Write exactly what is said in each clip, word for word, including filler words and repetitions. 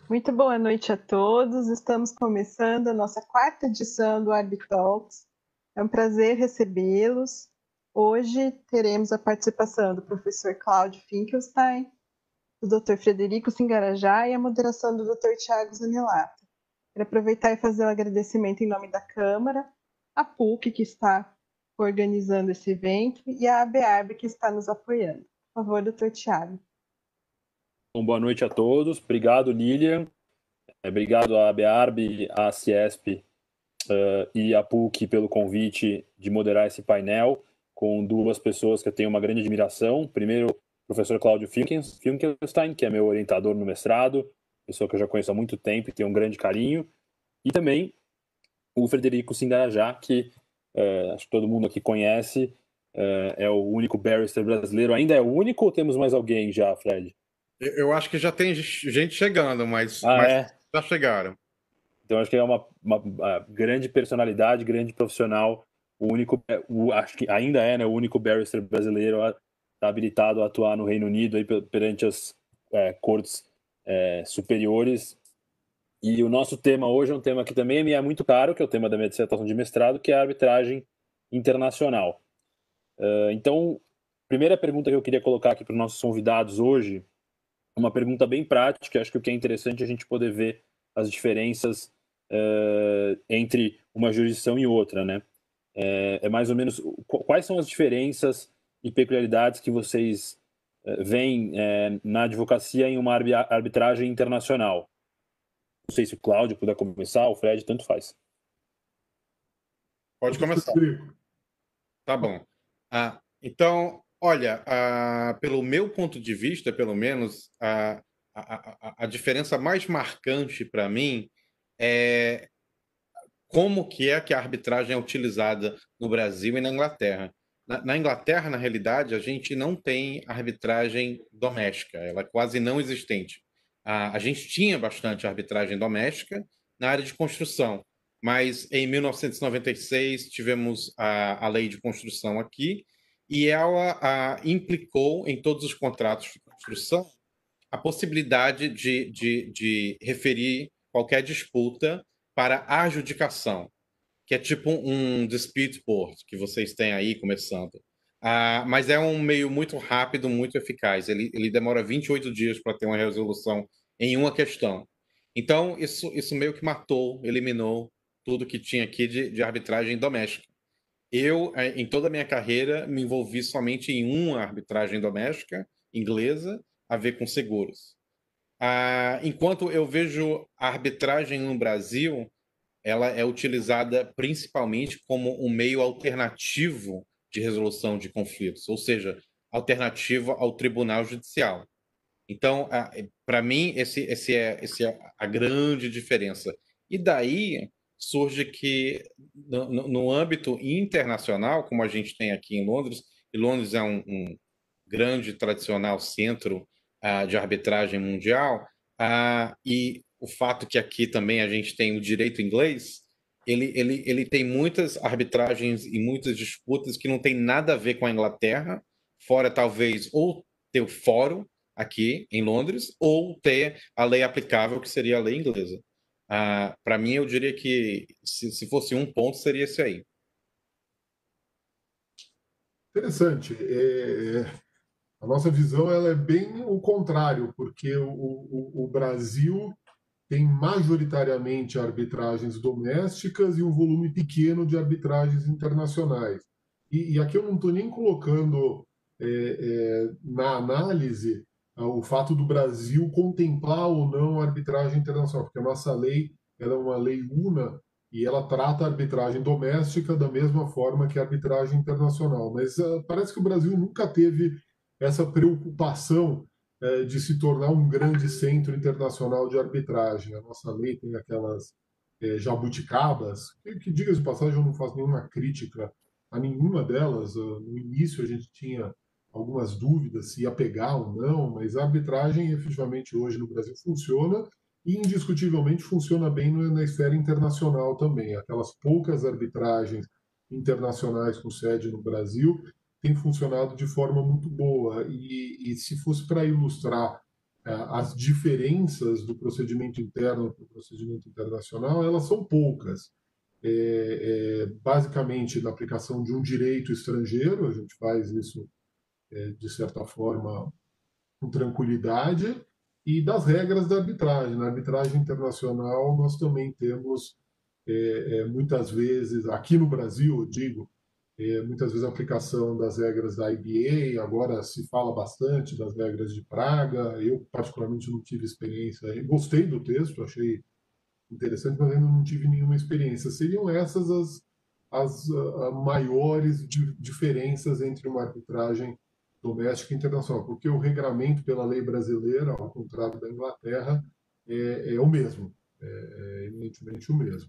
Muito boa noite a todos. Estamos começando a nossa quarta edição do Arbitalks. É um prazer recebê-los. Hoje teremos a participação do professor Cláudio Finkelstein, do doutor Frederico Singarajá e a moderação do doutor Tiago Zanelato. Quero aproveitar e fazer o um agradecimento em nome da Câmara, a P U C, que está organizando esse evento, e a ABARB, que está nos apoiando. Por favor, doutor Tiago. Bom, boa noite a todos. Obrigado, Lilian. Obrigado à ABARB, à Ciesp uh, e à P U C pelo convite de moderar esse painel com duas pessoas que eu tenho uma grande admiração. Primeiro, o professor Cláudio Finkelstein, que é meu orientador no mestrado, pessoa que eu já conheço há muito tempo e tenho um grande carinho. E também o Frederico Singarajá, que uh, acho que todo mundo aqui conhece, uh, é o único barrister brasileiro. Ainda é o único ou temos mais alguém já, Fred? Eu acho que já tem gente chegando, mas, ah, mas é? já chegaram. Então, acho que é uma, uma, uma grande personalidade, grande profissional, o único, o, acho que ainda é, né, o único barrister brasileiro a, tá habilitado a atuar no Reino Unido aí, perante as é, cortes é, superiores. E o nosso tema hoje é um tema que também me é muito caro, que é o tema da minha dissertação de mestrado, que é a arbitragem internacional. Uh, então, primeira pergunta que eu queria colocar aqui para os nossos convidados hoje, uma pergunta bem prática, acho que o que é interessante é a gente poder ver as diferenças uh, entre uma jurisdição e outra, né? É, é mais ou menos quais são as diferenças e peculiaridades que vocês uh, veem uh, na advocacia em uma arbitragem internacional? Não sei se o Cláudio puder começar, o Fred, tanto faz. Pode começar. Tá bom. Ah, então, olha, ah, pelo meu ponto de vista, pelo menos, a, a, a, a diferença mais marcante para mim é como que é que a arbitragem é utilizada no Brasil e na Inglaterra. Na, na Inglaterra, na realidade, a gente não tem arbitragem doméstica, ela é quase não existente. A, a gente tinha bastante arbitragem doméstica na área de construção, mas em mil novecentos e noventa e seis tivemos a, a lei de construção aqui e ela a, implicou em todos os contratos de construção a possibilidade de, de, de referir qualquer disputa para adjudicação, que é tipo um dispute board que vocês têm aí começando. Ah, mas é um meio muito rápido, muito eficaz. Ele, ele demora vinte e oito dias para ter uma resolução em uma questão. Então, isso, isso meio que matou, eliminou tudo que tinha aqui de, de arbitragem doméstica. Eu, em toda a minha carreira, me envolvi somente em uma arbitragem doméstica inglesa a ver com seguros. Ah, enquanto eu vejo a arbitragem no Brasil, ela é utilizada principalmente como um meio alternativo de resolução de conflitos, ou seja, alternativo ao tribunal judicial. Então, para mim, esse, esse, é, esse é a grande diferença. E daí surge que, no, no âmbito internacional, como a gente tem aqui em Londres, e Londres é um, um grande, tradicional centro uh, de arbitragem mundial, uh, e o fato que aqui também a gente tem o direito inglês, ele, ele, ele tem muitas arbitragens e muitas disputas que não tem nada a ver com a Inglaterra, fora talvez ou ter o fórum aqui em Londres, ou ter a lei aplicável, que seria a lei inglesa. Uh, Para mim, eu diria que se, se fosse um ponto, seria esse aí. Interessante. É, a nossa visão ela é bem o contrário, porque o, o, o Brasil tem majoritariamente arbitragens domésticas e um volume pequeno de arbitragens internacionais. E, e aqui eu não estou nem colocando é, é, na análise o fato do Brasil contemplar ou não a arbitragem internacional, porque a nossa lei ela é uma lei una e ela trata a arbitragem doméstica da mesma forma que a arbitragem internacional. Mas uh, parece que o Brasil nunca teve essa preocupação uh, de se tornar um grande centro internacional de arbitragem. A nossa lei tem aquelas uh, jabuticabas, que, que diga de passagem, eu não faço nenhuma crítica a nenhuma delas. Uh, no início a gente tinha algumas dúvidas se ia pegar ou não, mas a arbitragem efetivamente hoje no Brasil funciona e indiscutivelmente funciona bem na esfera internacional também. Aquelas poucas arbitragens internacionais com sede no Brasil têm funcionado de forma muito boa. E, e se fosse para ilustrar as diferenças do procedimento interno para o procedimento internacional, elas são poucas. É, é, basicamente, na aplicação de um direito estrangeiro, a gente faz isso, é, de certa forma, com tranquilidade, e das regras da arbitragem. Na arbitragem internacional, nós também temos, é, é, muitas vezes, aqui no Brasil, eu digo, é, muitas vezes a aplicação das regras da I B A, agora se fala bastante das regras de Praga. Eu, particularmente, não tive experiência. Eu gostei do texto, achei interessante, mas ainda não tive nenhuma experiência. Seriam essas as, as uh, maiores di diferenças entre uma arbitragem doméstica e internacional, porque o regramento pela lei brasileira, ao contrário da Inglaterra, é, é o mesmo, é, é evidentemente o mesmo.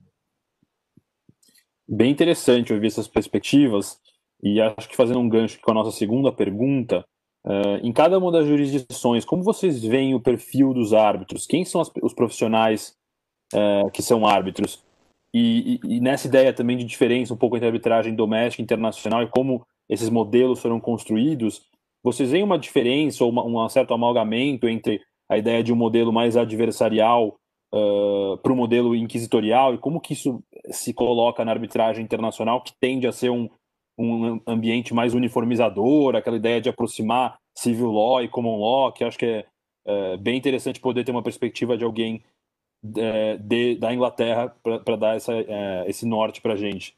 Bem interessante ouvir essas perspectivas, e acho que fazendo um gancho com a nossa segunda pergunta, uh, em cada uma das jurisdições, como vocês veem o perfil dos árbitros? Quem são as, os profissionais uh, que são árbitros? E, e, e nessa ideia também de diferença um pouco entre a arbitragem doméstica e internacional e como esses modelos foram construídos, vocês veem uma diferença ou uma, um certo amalgamento entre a ideia de um modelo mais adversarial uh, para o modelo inquisitorial, e como que isso se coloca na arbitragem internacional, que tende a ser um, um ambiente mais uniformizador, aquela ideia de aproximar civil law e common law, que acho que é, é bem interessante poder ter uma perspectiva de alguém de, de, da Inglaterra para dar essa, é, esse norte para a gente.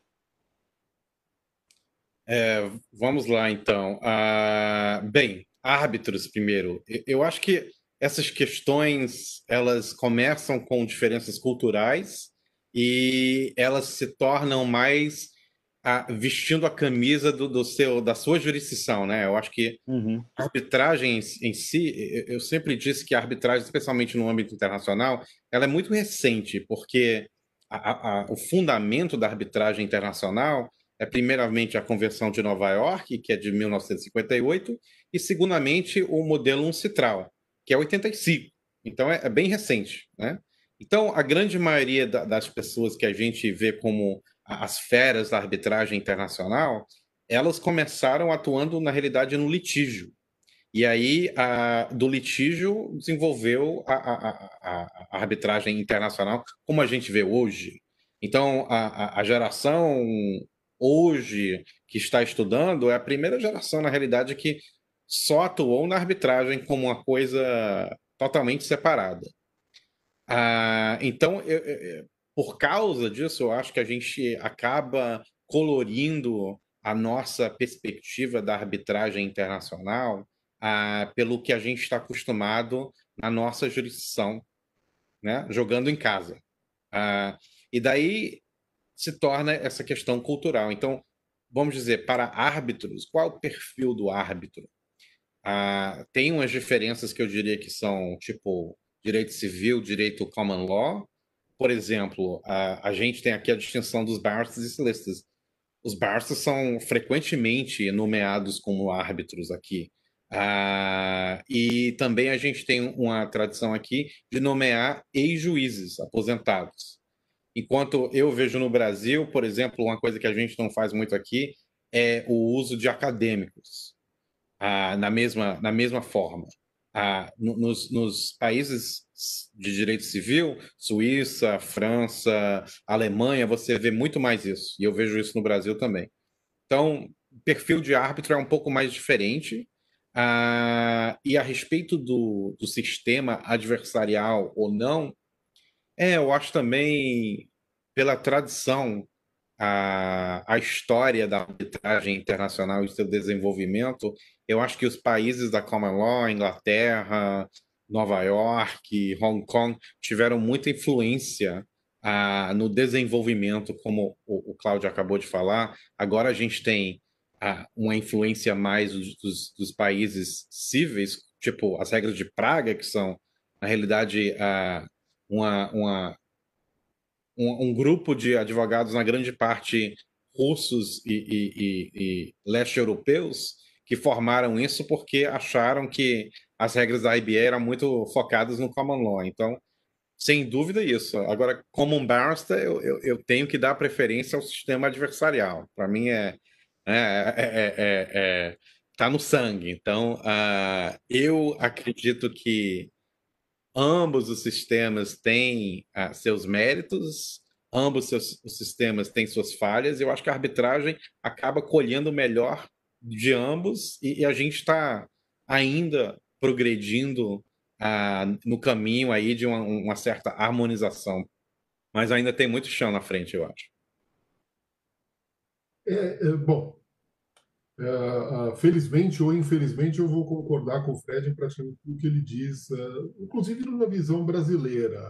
É, vamos lá, então. Ah, bem, árbitros primeiro. Eu acho que essas questões, elas começam com diferenças culturais e elas se tornam mais ah, vestindo a camisa do, do seu, da sua jurisdição, né? Eu acho que uhum. a arbitragem em si, eu sempre disse que a arbitragem, especialmente no âmbito internacional, ela é muito recente, porque a, a, o fundamento da arbitragem internacional é, primeiramente, a Convenção de Nova York, que é de mil novecentos e cinquenta e oito, e, segundamente, o modelo UNCITRAL, que é oitenta e cinco. Então, é, é bem recente, né? Então, a grande maioria da, das pessoas que a gente vê como as feras da arbitragem internacional, elas começaram atuando, na realidade, no litígio. E aí, a, do litígio, desenvolveu a, a, a, a arbitragem internacional, como a gente vê hoje. Então, a, a geração hoje que está estudando é a primeira geração, na realidade, que só atuou na arbitragem como uma coisa totalmente separada. Ah, então, eu, eu, por causa disso, eu acho que a gente acaba colorindo a nossa perspectiva da arbitragem internacional ah, pelo que a gente está acostumado na nossa jurisdição, né? Jogando em casa. Ah, e daí se torna essa questão cultural. Então, vamos dizer, para árbitros, qual é o perfil do árbitro? Ah, tem umas diferenças que eu diria que são, tipo, direito civil, direito common law. Por exemplo, a, a gente tem aqui a distinção dos barristers e solicitors. Os barristers são frequentemente nomeados como árbitros aqui. Ah, e também a gente tem uma tradição aqui de nomear ex-juízes aposentados. Enquanto eu vejo no Brasil, por exemplo, uma coisa que a gente não faz muito aqui é o uso de acadêmicos, ah, na, mesma, na mesma forma. Ah, no, nos, nos países de direito civil, Suíça, França, Alemanha, você vê muito mais isso. E eu vejo isso no Brasil também. Então, o perfil de árbitro é um pouco mais diferente. Ah, e a respeito do, do sistema adversarial ou não, é, eu acho também, pela tradição, a, a história da arbitragem internacional e seu desenvolvimento, eu acho que os países da Common Law, Inglaterra, Nova York, Hong Kong, tiveram muita influência ah, no desenvolvimento, como o, o Cláudio acabou de falar. Agora a gente tem ah, uma influência mais dos, dos, dos países cíveis, tipo as regras de Praga, que são, na realidade, ah, uma, uma um, um grupo de advogados, na grande parte russos e, e, e, e leste-europeus, que formaram isso porque acharam que as regras da I B A eram muito focadas no common law. Então, sem dúvida isso. Agora, como um barrister, eu, eu, eu tenho que dar preferência ao sistema adversarial. Para mim é, é, é, é, é tá no sangue. Então, uh, eu acredito que ambos os sistemas têm ah, seus méritos, ambos seus, os sistemas têm suas falhas, e eu acho que a arbitragem acaba colhendo o melhor de ambos, e, e a gente está ainda progredindo ah, no caminho aí de uma, uma certa harmonização, mas ainda tem muito chão na frente, eu acho. É, é, bom, é, felizmente ou infelizmente eu vou concordar com o Fred em praticamente tudo que ele diz, é, inclusive numa visão brasileira,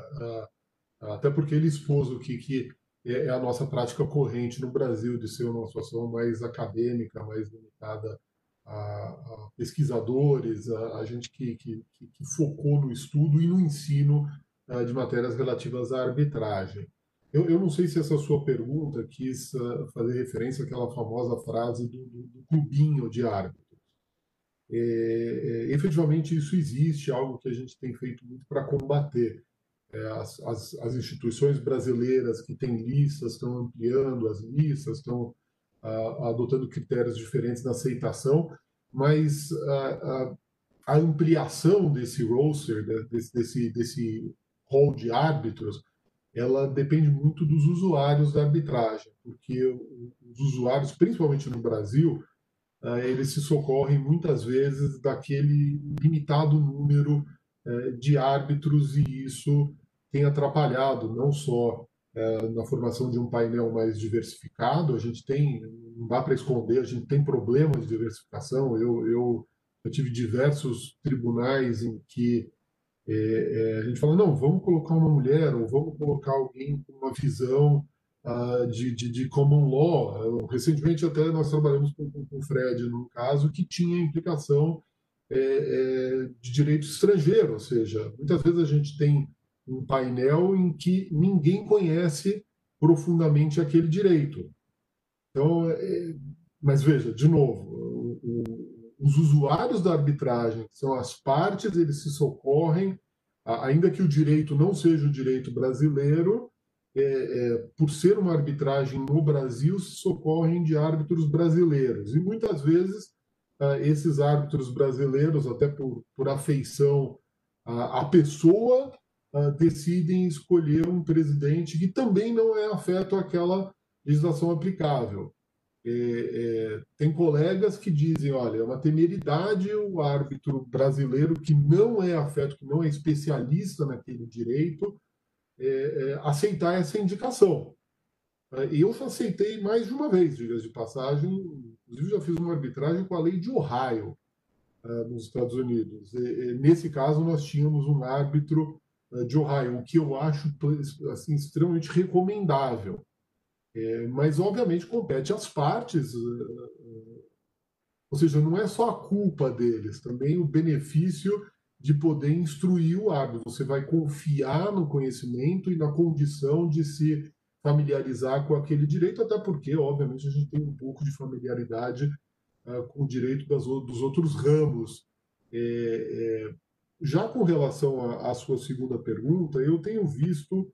é, até porque ele expôs o que, que é, é a nossa prática corrente no Brasil de ser uma situação mais acadêmica, mais limitada a, a pesquisadores, a, a gente que, que, que, focou no estudo e no ensino uh, de matérias relativas à arbitragem. Eu, eu não sei se essa sua pergunta quis uh, fazer referência àquela famosa frase do, do, do clubinho de árbitros. É, é, efetivamente, isso existe, algo que a gente tem feito muito para combater. É, as, as, as instituições brasileiras que têm listas estão ampliando as listas, estão uh, adotando critérios diferentes na aceitação, mas uh, uh, a ampliação desse roster, desse, desse, desse hall de árbitros, ela depende muito dos usuários da arbitragem, porque os usuários, principalmente no Brasil, uh, eles se socorrem muitas vezes daquele limitado número uh, de árbitros, e isso tem atrapalhado não só uh, na formação de um painel mais diversificado. A gente tem, não dá para esconder, a gente tem problemas de diversificação. Eu, eu, eu tive diversos tribunais em que é, é, a gente fala, não, vamos colocar uma mulher, ou vamos colocar alguém com uma visão uh, de, de, de common law. Recentemente até nós trabalhamos com, com, com o Fred num caso que tinha implicação é, é, de direito estrangeiro, ou seja, muitas vezes a gente tem um painel em que ninguém conhece profundamente aquele direito. Então, é, mas veja, de novo, o, o, os usuários da arbitragem, que são as partes, eles se socorrem, ainda que o direito não seja o direito brasileiro, é, é, por ser uma arbitragem no Brasil, se socorrem de árbitros brasileiros. E muitas vezes ah, esses árbitros brasileiros, até por, por afeição à, à pessoa, ah, decidem escolher um presidente que também não é afeto àquela legislação aplicável. É, é, tem colegas que dizem, olha, é uma temeridade o árbitro brasileiro que não é afeto, que não é especialista naquele direito, é, é, aceitar essa indicação. E eu já aceitei mais de uma vez, diga-se de passagem, inclusive já fiz uma arbitragem com a lei de Ohio, uh, nos Estados Unidos. E, e, nesse caso, nós tínhamos um árbitro uh, de Ohio, o que eu acho assim, extremamente recomendável. É, mas, obviamente, compete às partes, uh, ou seja, não é só a culpa deles, também o benefício de poder instruir o árbitro. Você vai confiar no conhecimento e na condição de se familiarizar com aquele direito, até porque, obviamente, a gente tem um pouco de familiaridade uh, com o direito das, dos outros ramos. É, é, já com relação à sua segunda pergunta, eu tenho visto,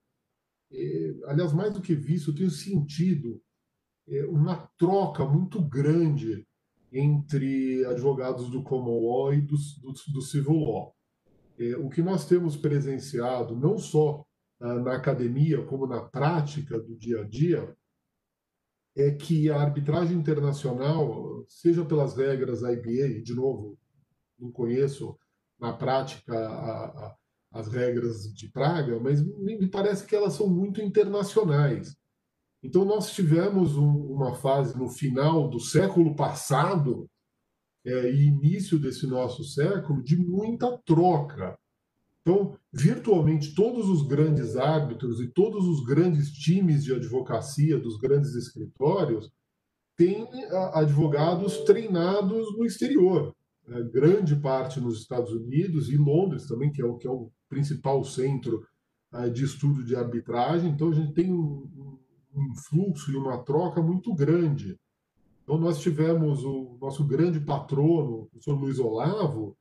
é, aliás, mais do que visto, eu tenho sentido é, uma troca muito grande entre advogados do common law e do, do, do civil law. É, o que nós temos presenciado, não só na academia, como na prática do dia a dia, é que a arbitragem internacional, seja pelas regras da I B A, de novo, não conheço na prática a, a, as regras de Praga, mas me parece que elas são muito internacionais. Então, nós tivemos um, uma fase no final do século passado é, e início desse nosso século de muita troca. Então, virtualmente todos os grandes árbitros e todos os grandes times de advocacia dos grandes escritórios têm advogados treinados no exterior. É, grande parte nos Estados Unidos e Londres também, que é o, que é o principal centro é, de estudo de arbitragem. Então, a gente tem um, um fluxo e uma troca muito grande. Então, nós tivemos o nosso grande patrono, o professor Luiz Olavo.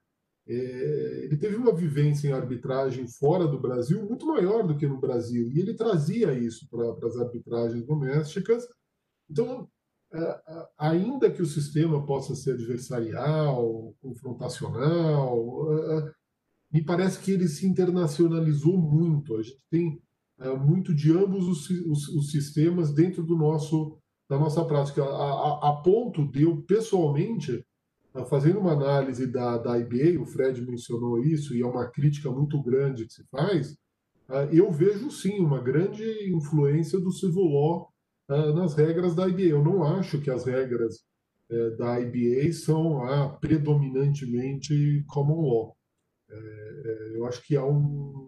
É, ele teve uma vivência em arbitragem fora do Brasil muito maior do que no Brasil, e ele trazia isso para as arbitragens domésticas. Então, é, ainda que o sistema possa ser adversarial, confrontacional, é, me parece que ele se internacionalizou muito. A gente tem uh, muito de ambos os, os, os sistemas dentro do nosso, da nossa prática, a, a, a ponto de eu, pessoalmente, uh, fazendo uma análise da, da I B A, o Fred mencionou isso, e é uma crítica muito grande que se faz, uh, eu vejo, sim, uma grande influência do Civil Law uh, nas regras da I B A. Eu não acho que as regras uh, da I B A são uh, predominantemente common law. Eu acho que há um,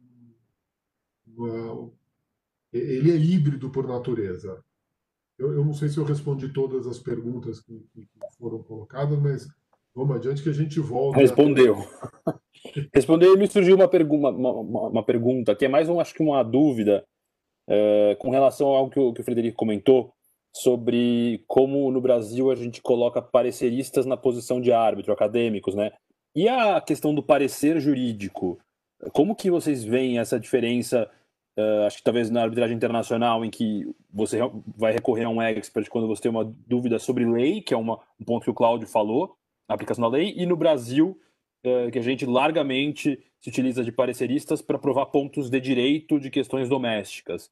uma, ele é híbrido por natureza. Eu, eu não sei se eu respondi todas as perguntas que, que foram colocadas, mas vamos adiante que a gente volta. Respondeu. Respondeu e me surgiu uma, pergu uma, uma, uma pergunta, que é mais, um, acho que uma dúvida, é, com relação ao que o, que o Frederico comentou, sobre como no Brasil a gente coloca pareceristas na posição de árbitro, acadêmicos, né? E a questão do parecer jurídico, como que vocês veem essa diferença, uh, acho que talvez na arbitragem internacional, em que você vai recorrer a um expert quando você tem uma dúvida sobre lei, que é uma, um ponto que o Cláudio falou, a aplicação da lei, e no Brasil, uh, que a gente largamente se utiliza de pareceristas para provar pontos de direito de questões domésticas.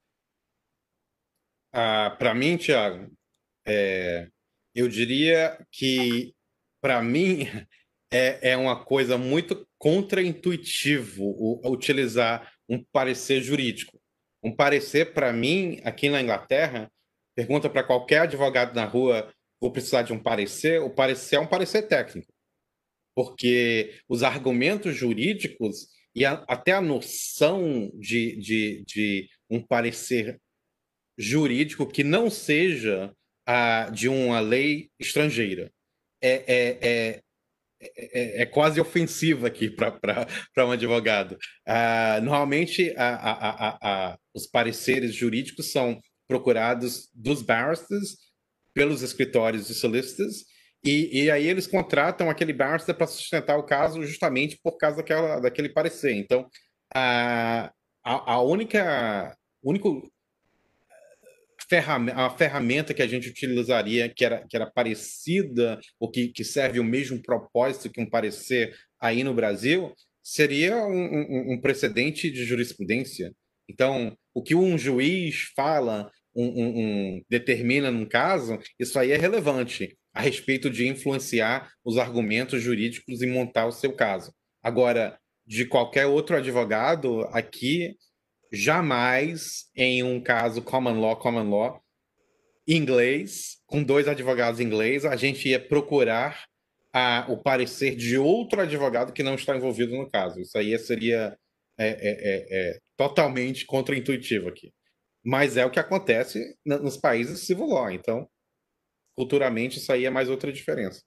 Ah, para mim, Thiago, é, eu diria que, para mim, é, é uma coisa muito contraintuitivo o, utilizar um parecer jurídico. Um parecer, para mim, aqui na Inglaterra, pergunta para qualquer advogado na rua, vou precisar de um parecer, o parecer é um parecer técnico. Porque os argumentos jurídicos e a, até a noção de, de, de um parecer jurídico que não seja a, de uma lei estrangeira é, é, é, é, é quase ofensiva aqui para um advogado. Uh, normalmente, a, a, a, a, os pareceres jurídicos são procurados dos barristers pelos escritórios de solicitors e, e aí eles contratam aquele barrister para sustentar o caso justamente por causa daquela, daquele parecer. Então, a, a, a única... único Ferramenta, a ferramenta que a gente utilizaria, que era, que era parecida, ou que, que serve o mesmo propósito que um parecer aí no Brasil, seria um, um, um precedente de jurisprudência. Então, o que um juiz fala, um, um, um, determina num caso, isso aí é relevante a respeito de influenciar os argumentos jurídicos e montar o seu caso. Agora, de qualquer outro advogado, aqui jamais em um caso common law, common law, inglês, com dois advogados ingleses, a gente ia procurar a, o parecer de outro advogado que não está envolvido no caso. Isso aí seria é, é, é, é, totalmente contraintuitivo aqui. Mas é o que acontece nos países civil law. Então, culturalmente, isso aí é mais outra diferença.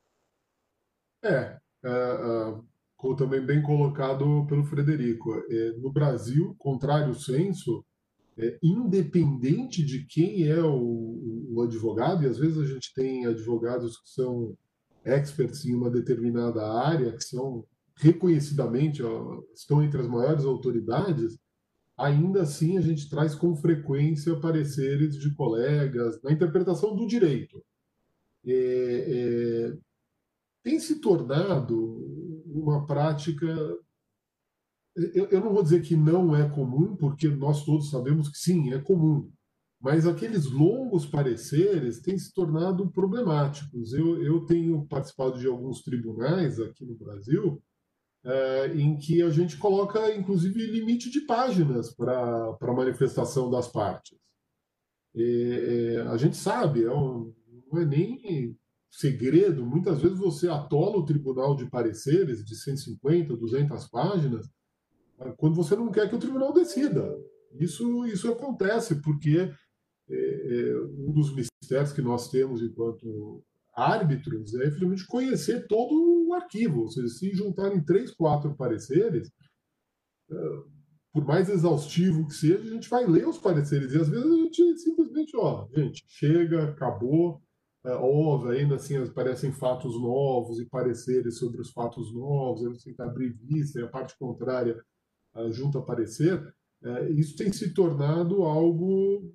É, é, é também bem colocado pelo Frederico. É, no Brasil, contrário senso, é, independente de quem é o, o advogado, e às vezes a gente tem advogados que são experts em uma determinada área, que são reconhecidamente, ó, estão entre as maiores autoridades, ainda assim a gente traz com frequência pareceres de colegas na interpretação do direito. É, é, tem se tornado uma prática. Eu, eu não vou dizer que não é comum, porque nós todos sabemos que sim, é comum. Mas aqueles longos pareceres têm se tornado problemáticos. Eu, eu tenho participado de alguns tribunais aqui no Brasil é, em que a gente coloca, inclusive, limite de páginas para a manifestação das partes. E, é, a gente sabe, é um, não é nem segredo, muitas vezes você atola o tribunal de pareceres de cento e cinquenta, duzentas páginas, quando você não quer que o tribunal decida. Isso, isso acontece porque é, é, um dos mistérios que nós temos enquanto árbitros é, efetivamente, conhecer todo o arquivo. Ou seja, se juntarem três, quatro pareceres, por mais exaustivo que seja, a gente vai ler os pareceres. E às vezes a gente simplesmente, ó, gente, chega, acabou. É, óbvio, ainda assim aparecem fatos novos e pareceres sobre os fatos novos, aí você tem que abrir vista e a parte contrária uh, junto a parecer. É, isso tem se tornado algo.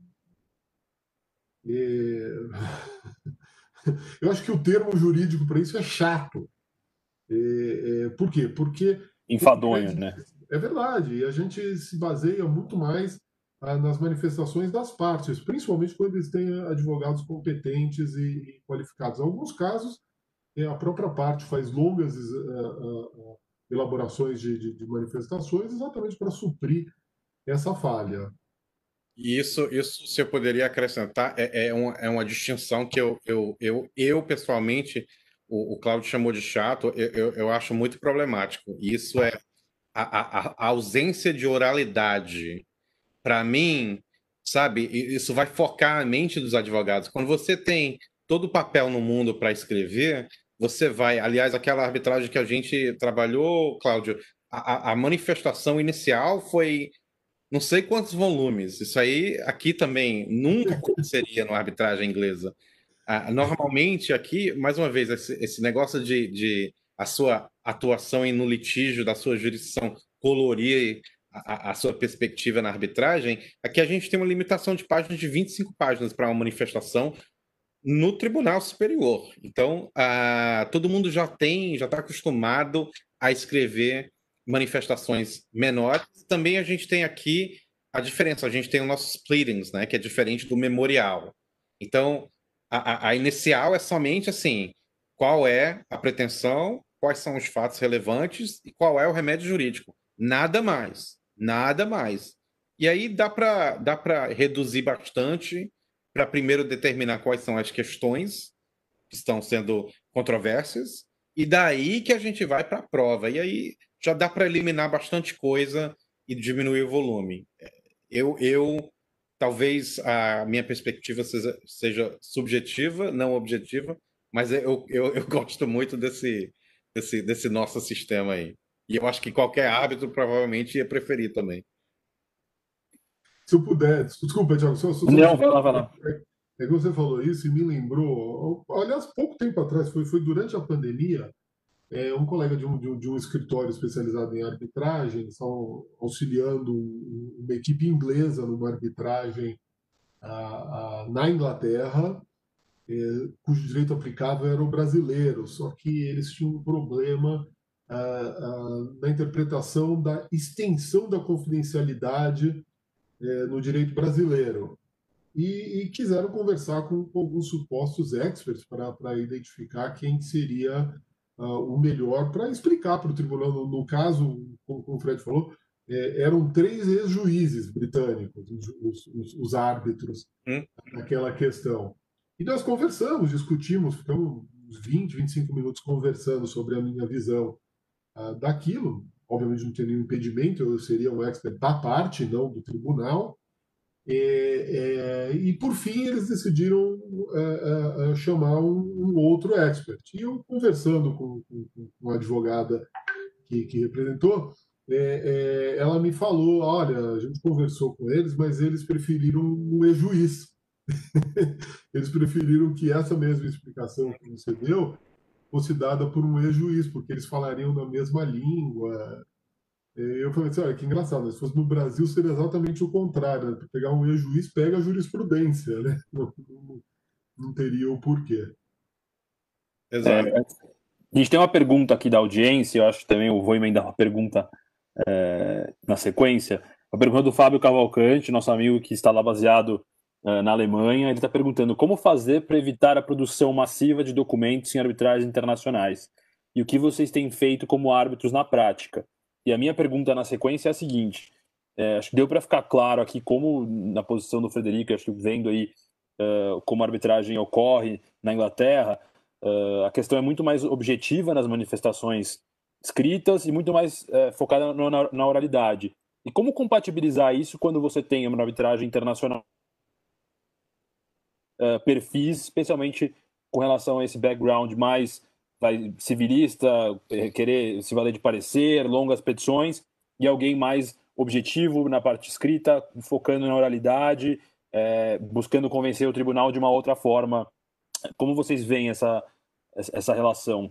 É... Eu acho que o termo jurídico para isso é chato. É, é, por quê? Porque enfadonho, né? É verdade, e a gente se baseia muito mais ah, nas manifestações das partes, principalmente quando eles têm advogados competentes e, e qualificados. Em alguns casos, eh, a própria parte faz longas ah, ah, elaborações de, de, de manifestações exatamente para suprir essa falha. E isso, isso, se eu poderia acrescentar, é, é, uma, é uma distinção que eu, eu, eu, eu pessoalmente, o, o Cláudio chamou de chato, eu, eu, eu acho muito problemático. Isso é a, a, a ausência de oralidade. Para mim, sabe, isso vai focar a mente dos advogados. Quando você tem todo o papel no mundo para escrever, você vai. Aliás, aquela arbitragem que a gente trabalhou, Cláudio, a, a manifestação inicial foi não sei quantos volumes. Isso aí aqui também nunca aconteceria na arbitragem inglesa. Ah, normalmente aqui, mais uma vez, esse, esse negócio de, de a sua atuação no litígio da sua jurisdição colorir a, a, sua perspectiva na arbitragem, aqui a gente tem uma limitação de páginas de vinte e cinco páginas para uma manifestação no Tribunal Superior. Então, ah, todo mundo já tem, já está acostumado a escrever manifestações menores. Também a gente tem aqui a diferença, a gente tem os nossos pleadings, né, que é diferente do memorial. Então, a, a inicial é somente assim, qual é a pretensão, quais são os fatos relevantes e qual é o remédio jurídico. Nada mais, nada mais. E aí dá para dá para reduzir bastante para primeiro determinar quais são as questões que estão sendo controversas e daí que a gente vai para a prova. E aí já dá para eliminar bastante coisa e diminuir o volume. Eu, eu talvez a minha perspectiva seja, seja subjetiva, não objetiva, mas eu, eu, eu gosto muito desse, desse, desse nosso sistema aí. E eu acho que qualquer árbitro provavelmente ia preferir também. Se eu puder, desculpa, Thiago, só, só, Não, só, vai lá, vai lá. É que você falou isso e me lembrou, aliás, pouco tempo atrás, foi, foi durante a pandemia, é, um colega de um, de, um, de um escritório especializado em arbitragem, estão auxiliando uma equipe inglesa numa arbitragem a, a, na Inglaterra, é, cujo direito aplicável era o brasileiro, só que eles tinham um problema a, a, na interpretação da extensão da confidencialidade é, no direito brasileiro. E, e quiseram conversar com, com alguns supostos experts para identificar quem seria uh, o melhor para explicar para o tribunal. No, no caso, como, como o Fred falou, é, eram três ex-juízes britânicos, os, os, os árbitros, hum? naquela questão. E nós conversamos, discutimos, ficamos uns vinte, vinte e cinco minutos conversando sobre a minha visão uh, daquilo. Obviamente não tem nenhum impedimento, eu seria um expert da parte, não do tribunal. É, é, e por fim eles decidiram é, é, chamar um, um outro expert. E eu conversando com, com, com uma advogada que, que representou, é, é, ela me falou: olha, a gente conversou com eles, mas eles preferiram um ex-juiz. Eles preferiram que essa mesma explicação que você deu fosse dada por um ex-juiz, porque eles falariam na mesma língua. Eu falei assim, olha, que engraçado, se fosse no Brasil seria exatamente o contrário, né? Pegar um ex-juiz, pega a jurisprudência, né? Não, não, não teria o porquê. Exato. É, a gente tem uma pergunta aqui da audiência, eu acho que também eu vou emendar uma pergunta é, na sequência. A pergunta do Fábio Cavalcante, nosso amigo que está lá baseado é, na Alemanha, ele está perguntando como fazer para evitar a produção massiva de documentos em arbitragens internacionais e o que vocês têm feito como árbitros na prática. E a minha pergunta na sequência é a seguinte, é, acho que deu para ficar claro aqui como, na posição do Frederico, acho que vendo aí uh, como a arbitragem ocorre na Inglaterra, uh, a questão é muito mais objetiva nas manifestações escritas e muito mais uh, focada no, na, na oralidade. E como compatibilizar isso quando você tem uma arbitragem internacional? Uh, perfis, especialmente com relação a esse background mais vai, civilista, querer se valer de parecer, longas petições, e alguém mais objetivo na parte escrita, focando na oralidade, é, buscando convencer o tribunal de uma outra forma. Como vocês veem essa, essa relação?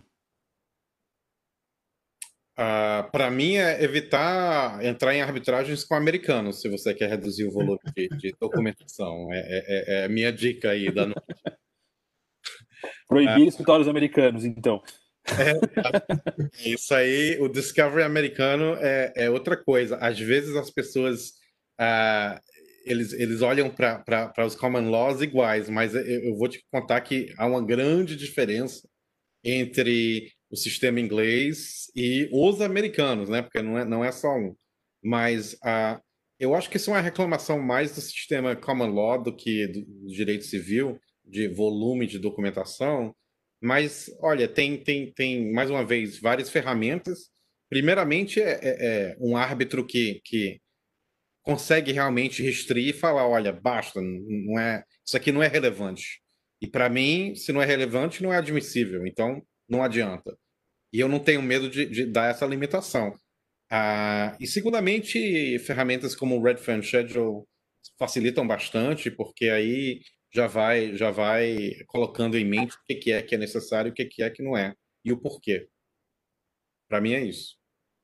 Uh, para mim é evitar entrar em arbitragens com americanos, se você quer reduzir o volume de, de documentação. É, é, é a minha dica aí da noite. Proibir uh, escritórios americanos, então. É, isso aí, o Discovery americano é, é outra coisa. Às vezes as pessoas ah, eles, eles olham para os common laws iguais, mas eu, eu vou te contar que há uma grande diferença entre o sistema inglês e os americanos, né? Porque não é, não é só um. Mas ah, eu acho que isso é uma reclamação mais do sistema common law do que do, do direito civil, de volume de documentação. Mas, olha, tem, tem, tem, mais uma vez, várias ferramentas. Primeiramente, é, é, é um árbitro que, que consegue realmente restringir e falar, olha, basta, não é, isso aqui não é relevante. E para mim, se não é relevante, não é admissível. Então, não adianta. E eu não tenho medo de, de dar essa limitação. Ah, e, segundamente, ferramentas como o Red Fan Schedule facilitam bastante, porque aí já vai, já vai colocando em mente o que, que é que é necessário e o que, que é que não é, e o porquê. Para mim é isso.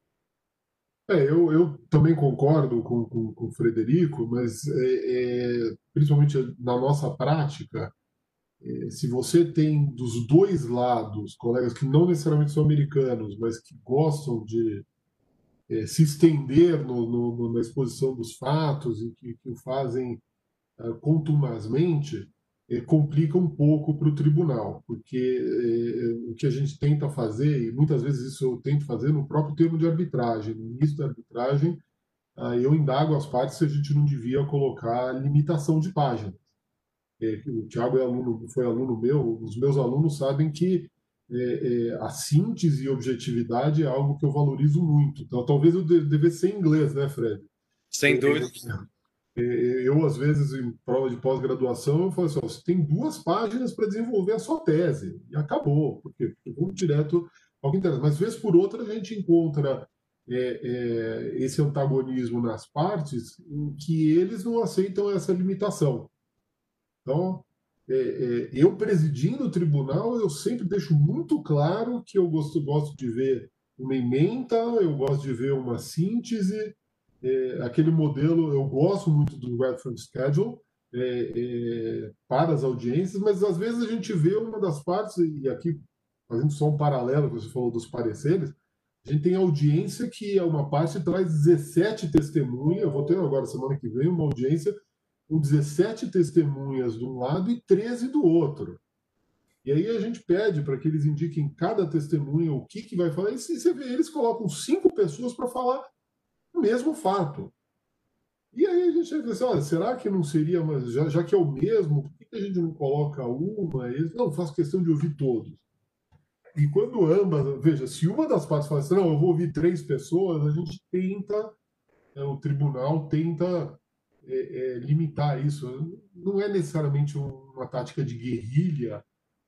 É, eu, eu também concordo com, com, com o Frederico, mas é, é, principalmente na nossa prática, é, se você tem dos dois lados colegas que não necessariamente são americanos, mas que gostam de é, se estender no, no, na exposição dos fatos e que, que o fazem uh, contumazmente, é, complica um pouco para o tribunal, porque é, o que a gente tenta fazer, e muitas vezes isso eu tento fazer no próprio termo de arbitragem, no início da arbitragem, uh, eu indago as partes se a gente não devia colocar limitação de páginas. É, o Tiago é aluno, foi aluno meu, os meus alunos sabem que é, é, a síntese e objetividade é algo que eu valorizo muito. Então, talvez eu devesse ser em inglês, né, Fred? Sem dúvida. Eu, às vezes, em prova de pós-graduação, eu falo assim: ó, você tem duas páginas para desenvolver a sua tese, e acabou, porque, porque vamos direto ao que interessa. Mas, vez por outra, a gente encontra é, é, esse antagonismo nas partes em que eles não aceitam essa limitação. Então, é, é, eu presidindo o tribunal, eu sempre deixo muito claro que eu gosto, gosto de ver uma ementa, eu gosto de ver uma síntese, é, aquele modelo, eu gosto muito do reference schedule é, é, para as audiências, mas às vezes a gente vê uma das partes, e aqui fazendo só um paralelo, você falou dos pareceres, a gente tem audiência que é uma parte traz dezessete testemunhas, eu vou ter agora semana que vem uma audiência com dezessete testemunhas de um lado e treze do outro. E aí a gente pede para que eles indiquem cada testemunha o que, que vai falar, e se você vê, eles colocam cinco pessoas para falar o mesmo fato. E aí a gente vai dizer assim, olha, será que não seria, mas já, já que é o mesmo, por que a gente não coloca uma? Eles, não, faço questão de ouvir todos. E quando ambas, veja, se uma das partes fala assim, não, eu vou ouvir três pessoas, a gente tenta, é, o tribunal tenta é, é, limitar isso. Não é necessariamente uma tática de guerrilha,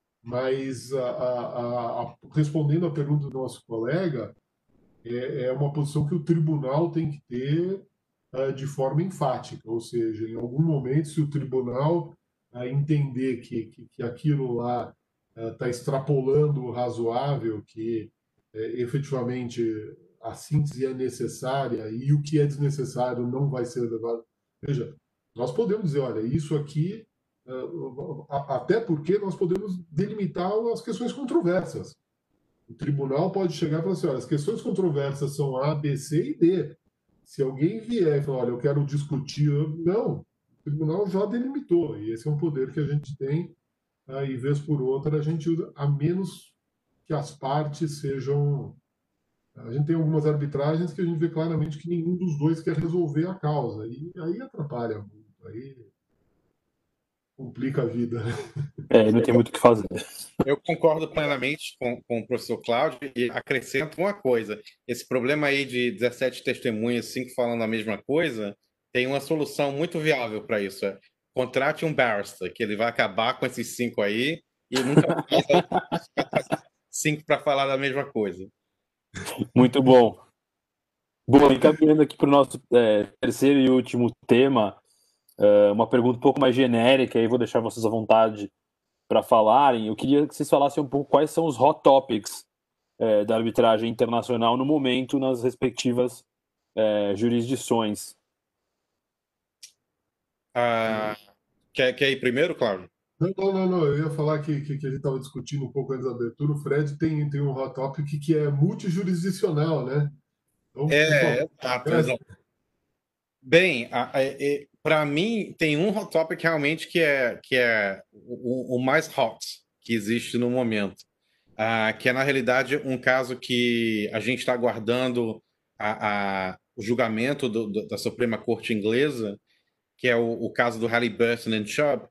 mas a, a, a, respondendo à pergunta do nosso colega, é, é uma posição que o tribunal tem que ter uh, de forma enfática, ou seja, em algum momento, se o tribunal uh, entender que, que, que aquilo lá está uh, extrapolando o razoável, que uh, efetivamente a síntese é necessária e o que é desnecessário não vai ser levado. Veja, nós podemos dizer, olha, isso aqui, uh, até porque nós podemos delimitar as questões controversas. O tribunal pode chegar e falar assim, olha, as questões controversas são A, B, C e D. Se alguém vier e falar, olha, eu quero discutir, não, o tribunal já delimitou, e esse é um poder que a gente tem, e vez por outra a gente usa, a menos que as partes sejam... A gente tem algumas arbitragens que a gente vê claramente que nenhum dos dois quer resolver a causa, e aí atrapalha muito, aí complica a vida. É, não tem muito o que fazer. Eu concordo plenamente com, com o professor Cláudio e acrescento uma coisa. Esse problema aí de dezessete testemunhas, cinco falando a mesma coisa, tem uma solução muito viável para isso. É, contrate um barrister, que ele vai acabar com esses cinco aí e nunca mais cinco para falar da mesma coisa. Muito bom. Bom, encaminhando aqui para o nosso é, terceiro e último tema, é, uma pergunta um pouco mais genérica, aí vou deixar vocês à vontade para falarem. Eu queria que vocês falassem um pouco quais são os hot topics é, da arbitragem internacional no momento nas respectivas é, jurisdições. Ah, quer, quer ir primeiro, Cláudio? Não, não, não, não, eu ia falar que, que, que a gente estava discutindo um pouco antes da abertura. O Fred tem, tem um hot topic que é multijurisdicional, né? Então, por É, favor, exato, começa. exato. Bem, para mim tem um hot topic realmente que é, que é o, o mais hot que existe no momento, ah, que é na realidade um caso que a gente está aguardando a, a, o julgamento do, do, da Suprema Corte Inglesa, que é o, o caso do Halliburton and Chubb.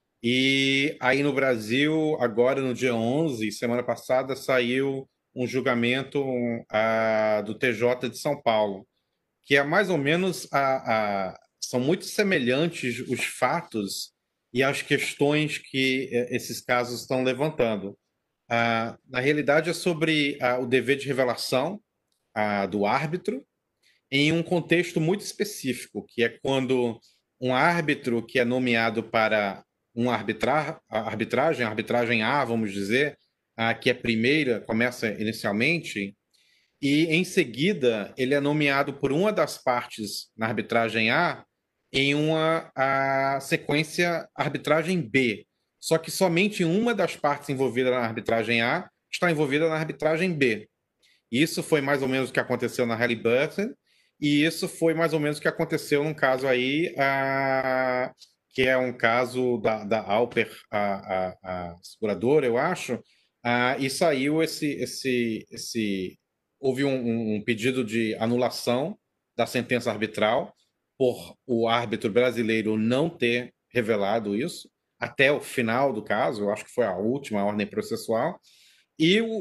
E aí no Brasil, agora no dia onze, semana passada, saiu um julgamento ah, do T J de São Paulo, que é mais ou menos a, a, são muito semelhantes os fatos e as questões que eh, esses casos estão levantando. Ah, na realidade, é sobre ah, o dever de revelação ah, do árbitro em um contexto muito específico, que é quando um árbitro que é nomeado para um arbitrar, arbitragem, arbitragem A, vamos dizer, ah, que é primeira, começa inicialmente, e em seguida ele é nomeado por uma das partes na arbitragem A em uma a sequência arbitragem B. Só que somente uma das partes envolvidas na arbitragem A está envolvida na arbitragem B. Isso foi mais ou menos o que aconteceu na Halliburton, e isso foi mais ou menos o que aconteceu num caso aí, a, que é um caso da, da Alper, a, a, a seguradora, eu acho, a, e saiu esse, esse, esse houve um, um pedido de anulação da sentença arbitral por o árbitro brasileiro não ter revelado isso até o final do caso, eu acho que foi a última ordem processual, e o, o,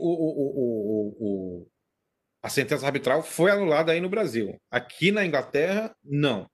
o, o, a sentença arbitral foi anulada aí no Brasil. Aqui na Inglaterra, não.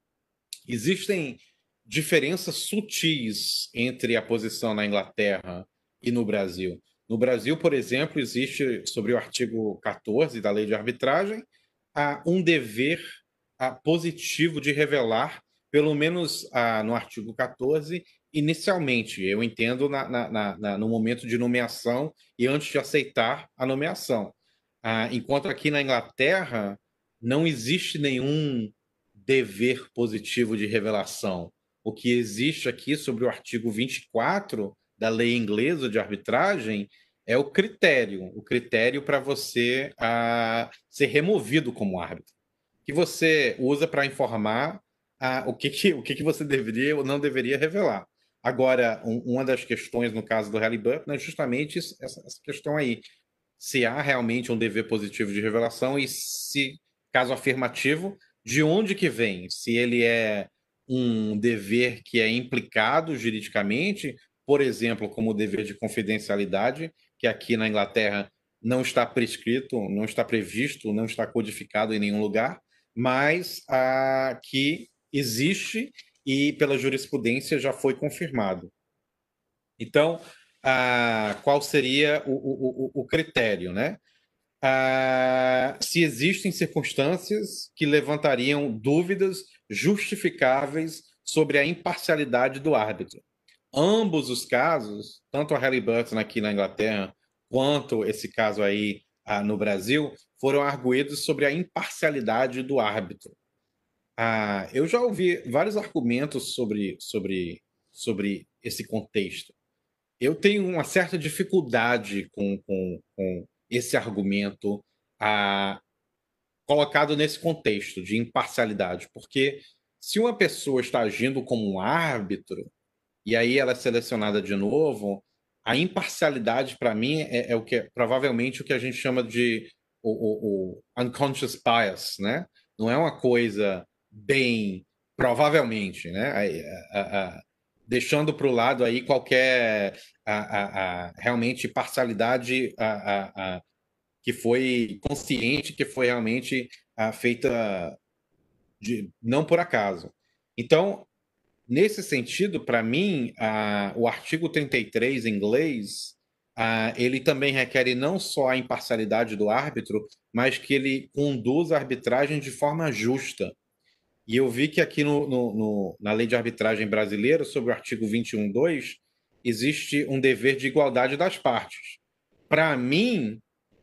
Existem diferenças sutis entre a posição na Inglaterra e no Brasil. No Brasil, por exemplo, existe, sobre o artigo quatorze da Lei de Arbitragem, um dever positivo de revelar, pelo menos no artigo quatorze, inicialmente. Eu entendo na, na, na, no momento de nomeação e antes de aceitar a nomeação. Ah, enquanto aqui na Inglaterra não existe nenhum dever positivo de revelação. O que existe aqui sobre o artigo vinte e quatro da lei inglesa de arbitragem é o critério, o critério para você ah, ser removido como árbitro, que você usa para informar ah, o, que, que, o que, que você deveria ou não deveria revelar. Agora, um, uma das questões no caso do Halliburton é justamente essa, essa questão aí, se há realmente um dever positivo de revelação e se, caso afirmativo, de onde que vem? Se ele é um dever que é implicado juridicamente, por exemplo, como o dever de confidencialidade, que aqui na Inglaterra não está prescrito, não está previsto, não está codificado em nenhum lugar, mas ah, que existe e pela jurisprudência já foi confirmado. Então, ah, qual seria o, o, o critério, né? Ah, se existem circunstâncias que levantariam dúvidas justificáveis sobre a imparcialidade do árbitro. Ambos os casos, tanto a Halliburton aqui na Inglaterra, quanto esse caso aí ah, no Brasil, foram arguídos sobre a imparcialidade do árbitro. Ah, eu já ouvi vários argumentos sobre, sobre, sobre esse contexto. Eu tenho uma certa dificuldade com, com, com esse argumento ah, colocado nesse contexto de imparcialidade, porque se uma pessoa está agindo como um árbitro e aí ela é selecionada de novo, a imparcialidade para mim é, é o que é, provavelmente o que a gente chama de o, o, o unconscious bias, né? Não é uma coisa bem provavelmente, né? A, a, a, deixando para o lado aí qualquer a, a, a, realmente parcialidade a, a, que foi consciente, que foi realmente a, feita de, não por acaso. Então, nesse sentido, para mim, a, o artigo trinta e três em inglês, a, ele também requer não só a imparcialidade do árbitro, mas que ele conduza a arbitragem de forma justa. E eu vi que aqui no, no, no, na lei de arbitragem brasileira, sobre o artigo vinte e um, dois, existe um dever de igualdade das partes. Para mim,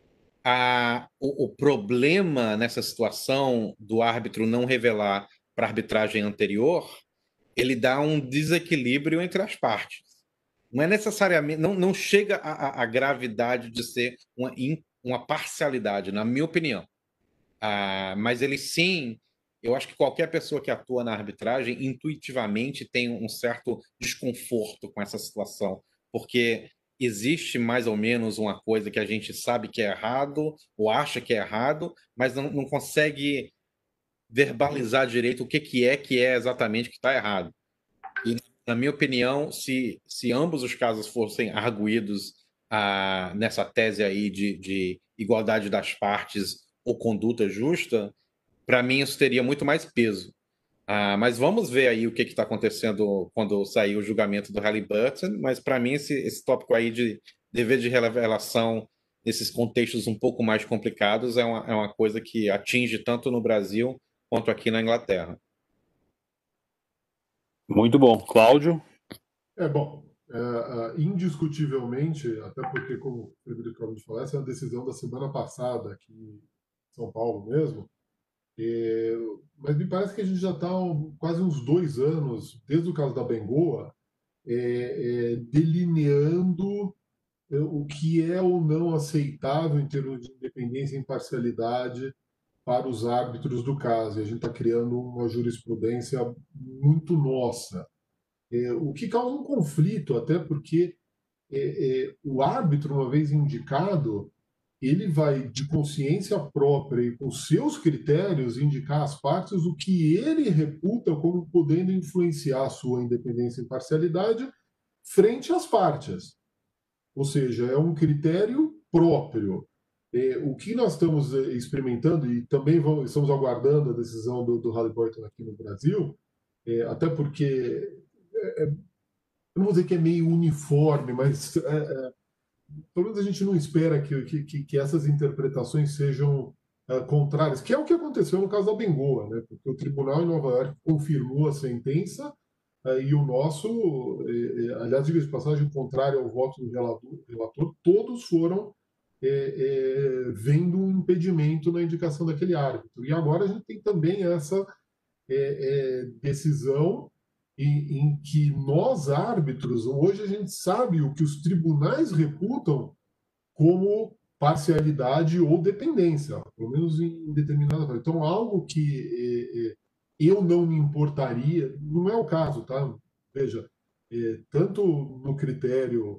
a, o, o problema nessa situação do árbitro não revelar para a arbitragem anterior, ele dá um desequilíbrio entre as partes. não é necessariamente, não, não chega à gravidade de ser uma, uma parcialidade, na minha opinião. Ah, mas ele sim, eu acho que qualquer pessoa que atua na arbitragem intuitivamente tem um certo desconforto com essa situação, porque existe mais ou menos uma coisa que a gente sabe que é errado, ou acha que é errado, mas não, não consegue verbalizar direito o que, que é que é exatamente que está errado. E, na minha opinião, se, se ambos os casos fossem arguídos ah, nessa tese aí de, de igualdade das partes ou conduta justa, para mim isso teria muito mais peso. Ah, mas vamos ver aí o que está acontecendo quando sair o julgamento do Halliburton, mas para mim esse, esse tópico aí de dever de revelação nesses contextos um pouco mais complicados é uma, é uma coisa que atinge tanto no Brasil quanto aqui na Inglaterra. Muito bom. Cláudio? É bom, é, é, indiscutivelmente, até porque, como o Frederico acabou de falar, essa é a decisão da semana passada aqui em São Paulo mesmo, é, mas me parece que a gente já está quase uns dois anos, desde o caso da Bengoa, é, é, delineando o que é ou não aceitável em termos de independência e imparcialidade para os árbitros do caso. E a gente está criando uma jurisprudência muito nossa, é, o que causa um conflito, até porque é, é, o árbitro, uma vez indicado, ele vai, de consciência própria e com seus critérios, indicar às partes o que ele reputa como podendo influenciar a sua independência e imparcialidade frente às partes. Ou seja, é um critério próprio. É, o que nós estamos experimentando, e também vamos, estamos aguardando a decisão do, do Halliburton aqui no Brasil, é, até porque, é, eu não vou dizer que é meio uniforme, mas é, é, pelo menos a gente não espera que, que, que essas interpretações sejam é, contrárias, que é o que aconteceu no caso da Bengoa, né? Porque o tribunal em Nova York confirmou a sentença e o nosso, aliás, diga de passagem, contrário ao voto do relator, relator todos foram é, é, vendo um impedimento na indicação daquele árbitro. E agora a gente tem também essa é, é, decisão em, em que nós, árbitros, hoje a gente sabe o que os tribunais reputam como parcialidade ou dependência, pelo menos em determinada. Então, algo que é, eu não me importaria, não é o caso, tá? Veja, é, tanto no critério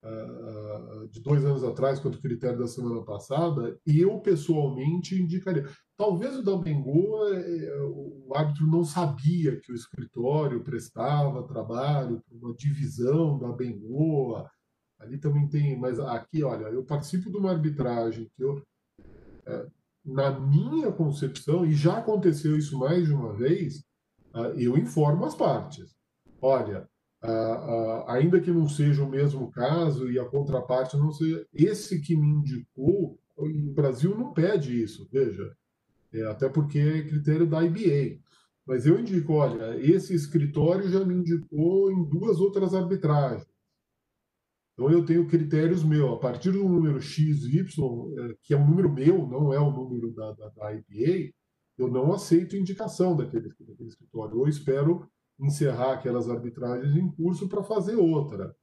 uh, de dois anos atrás quanto o critério da semana passada, eu pessoalmente indicaria. Talvez o da Bengoa, é, o árbitro não sabia que o escritório prestava trabalho para uma divisão da Bengoa. Ali também tem, mas aqui, olha, eu participo de uma arbitragem que eu, é, na minha concepção, e já aconteceu isso mais de uma vez, eu informo as partes. Olha, ainda que não seja o mesmo caso e a contraparte não seja, esse que me indicou, o Brasil não pede isso, veja, é, até porque é critério da I B A. Mas eu indico, olha, esse escritório já me indicou em duas outras arbitragens. Então eu tenho critérios meus, a partir do número X Y, que é um número meu, não é o número da, da, da I B A, eu não aceito indicação daquele, daquele escritório. Eu espero encerrar aquelas arbitragens em curso para fazer outra.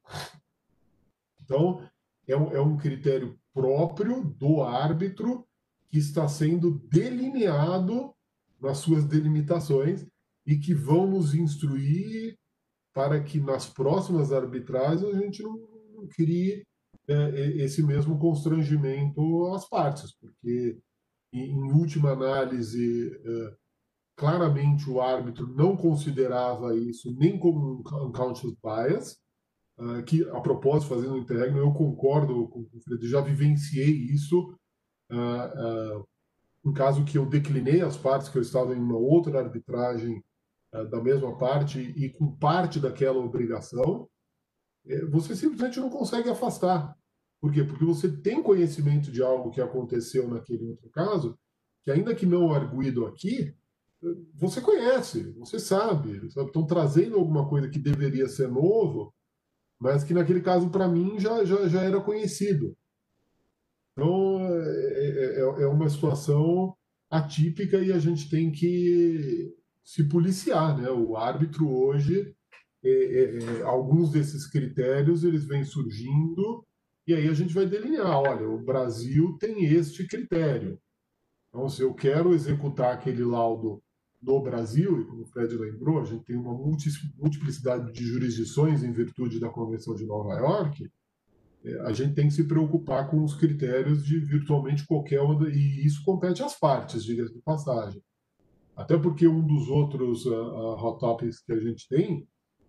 Então, é um, é um critério próprio do árbitro que está sendo delineado nas suas delimitações e que vão nos instruir para que nas próximas arbitragens a gente não crie é, esse mesmo constrangimento às partes, porque, em, em última análise, é, claramente o árbitro não considerava isso nem como um unconscious bias, é, que, a propósito, fazendo um interregno, eu concordo com o Fred, já vivenciei isso, é, é, em caso que eu declinei as partes, que eu estava em uma outra arbitragem é, da mesma parte e com parte daquela obrigação, você simplesmente não consegue afastar. Por quê? Porque você tem conhecimento de algo que aconteceu naquele outro caso, que ainda que não arguído aqui, você conhece, você sabe. Sabe? Estão trazendo alguma coisa que deveria ser novo, mas que naquele caso, para mim, já, já, já era conhecido. Então, é, é, é uma situação atípica e a gente tem que se policiar. Né? O árbitro hoje é, é, alguns desses critérios eles vêm surgindo e aí a gente vai delinear, olha, o Brasil tem este critério. Então, se eu quero executar aquele laudo no Brasil, e como o Fred lembrou, a gente tem uma multiplicidade de jurisdições em virtude da Convenção de Nova York, a gente tem que se preocupar com os critérios de virtualmente qualquer uma, e isso compete às partes, diga-se de passagem. Até porque um dos outros uh, uh, hot topics que a gente tem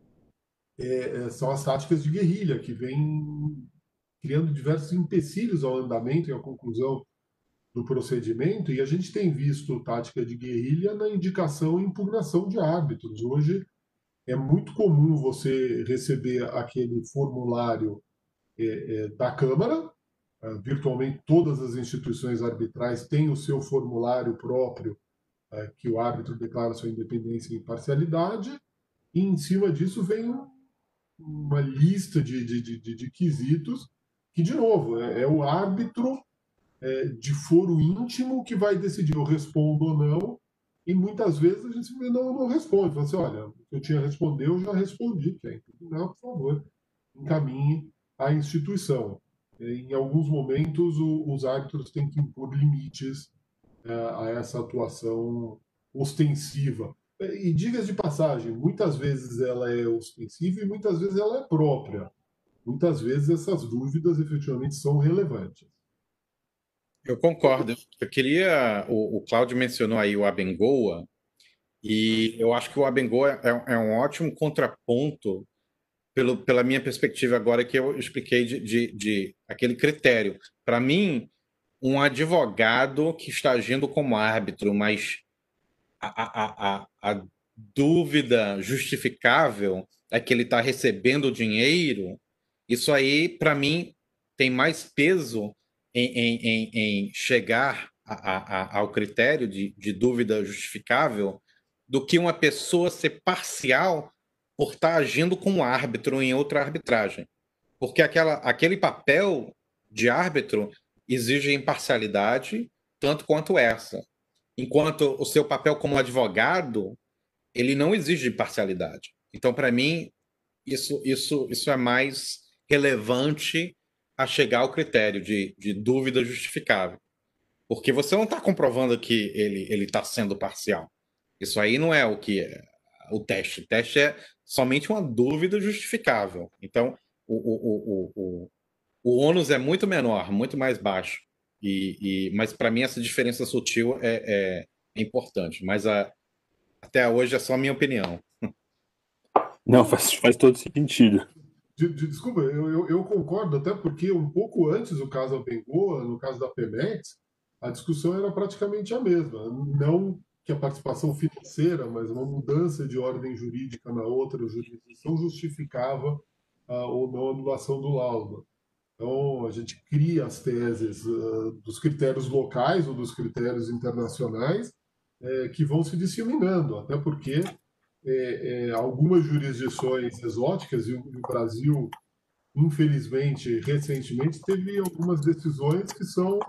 é, são as táticas de guerrilha, que vêm criando diversos empecilhos ao andamento e à conclusão do procedimento, e a gente tem visto tática de guerrilha na indicação e impugnação de árbitros. Hoje é muito comum você receber aquele formulário é, é, da Câmara, é, virtualmente todas as instituições arbitrais têm o seu formulário próprio, é, que o árbitro declara sua independência e imparcialidade, e em cima disso vem uma lista de, de, de, de quesitos que, de novo, é, é o árbitro é, de foro íntimo que vai decidir eu respondo ou não, e muitas vezes a gente não, não responde. Fala assim, olha, eu tinha respondido, eu já respondi, quer impugnar, por favor, encaminhe a instituição. Em alguns momentos, o, os árbitros têm que impor limites é, a essa atuação ostensiva. E diga de passagem, muitas vezes ela é ostensiva e muitas vezes ela é própria. Muitas vezes essas dúvidas efetivamente são relevantes. Eu concordo. Eu queria. O, o Cláudio mencionou aí o Abengoa, e eu acho que o Abengoa é, é um ótimo contraponto, pelo, pela minha perspectiva agora que eu expliquei de, de, de aquele critério. Para mim, um advogado que está agindo como árbitro, mas a, a, a, a dúvida justificável é que ele está recebendo dinheiro, isso aí, para mim, tem mais peso em, em, em, em chegar a, a, ao critério de, de dúvida justificável do que uma pessoa ser parcial por estar agindo como árbitro em outra arbitragem. Porque aquela, aquele papel de árbitro exige imparcialidade, tanto quanto essa. Enquanto o seu papel como advogado, ele não exige imparcialidade. Então, para mim, isso, isso, isso é mais relevante a chegar ao critério de, de dúvida justificável. Porque você não está comprovando que ele está sendo parcial. Isso aí não é o que é o teste. O teste é somente uma dúvida justificável. Então, o, o, o, o, o ônus é muito menor, muito mais baixo. E, e, mas, para mim, essa diferença sutil é, é, é importante. Mas a, até hoje é só a minha opinião. Não, faz, faz todo sentido. De, de, desculpa, eu, eu, eu concordo, até porque um pouco antes do caso Abengoa, no caso da Pemex, a discussão era praticamente a mesma. Não que a participação financeira, mas uma mudança de ordem jurídica na outra jurisdição justificava a ou não a anulação do laudo. Então, a gente cria as teses uh, dos critérios locais ou dos critérios internacionais eh, que vão se disseminando, até porque é, é, algumas jurisdições exóticas, e o, e o Brasil, infelizmente, recentemente, teve algumas decisões que são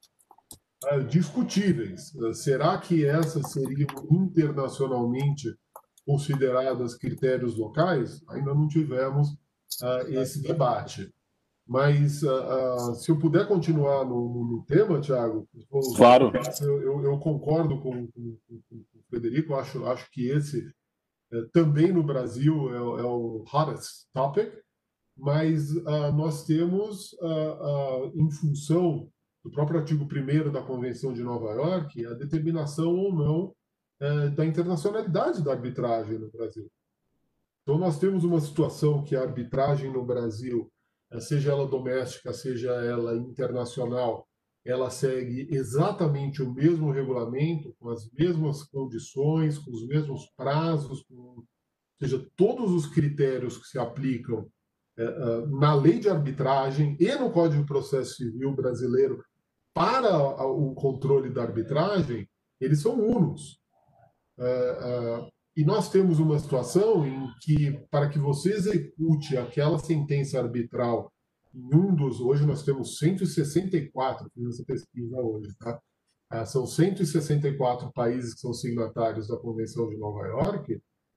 uh, discutíveis. Uh, será que essas seriam internacionalmente consideradas critérios locais? Ainda não tivemos uh, esse debate. Mas uh, uh, se eu puder continuar no, no, no tema, Thiago, claro. eu, eu, eu concordo com, com, com o Frederico, acho, acho que esse é, também no Brasil é, é o hottest topic, mas uh, nós temos, uh, uh, em função do próprio artigo primeiro da Convenção de Nova York, a determinação ou não uh, da internacionalidade da arbitragem no Brasil. Então, nós temos uma situação que a arbitragem no Brasil, seja ela doméstica, seja ela internacional, ela segue exatamente o mesmo regulamento, com as mesmas condições, com os mesmos prazos, com, ou seja, todos os critérios que se aplicam é, na lei de arbitragem e no Código de Processo Civil brasileiro para o controle da arbitragem, eles são unos. É, é, e nós temos uma situação em que, para que você execute aquela sentença arbitral em um dos... Hoje nós temos cento e sessenta e quatro, fiz essa pesquisa hoje, tá? Ah, são cento e sessenta e quatro países que são signatários da Convenção de Nova York,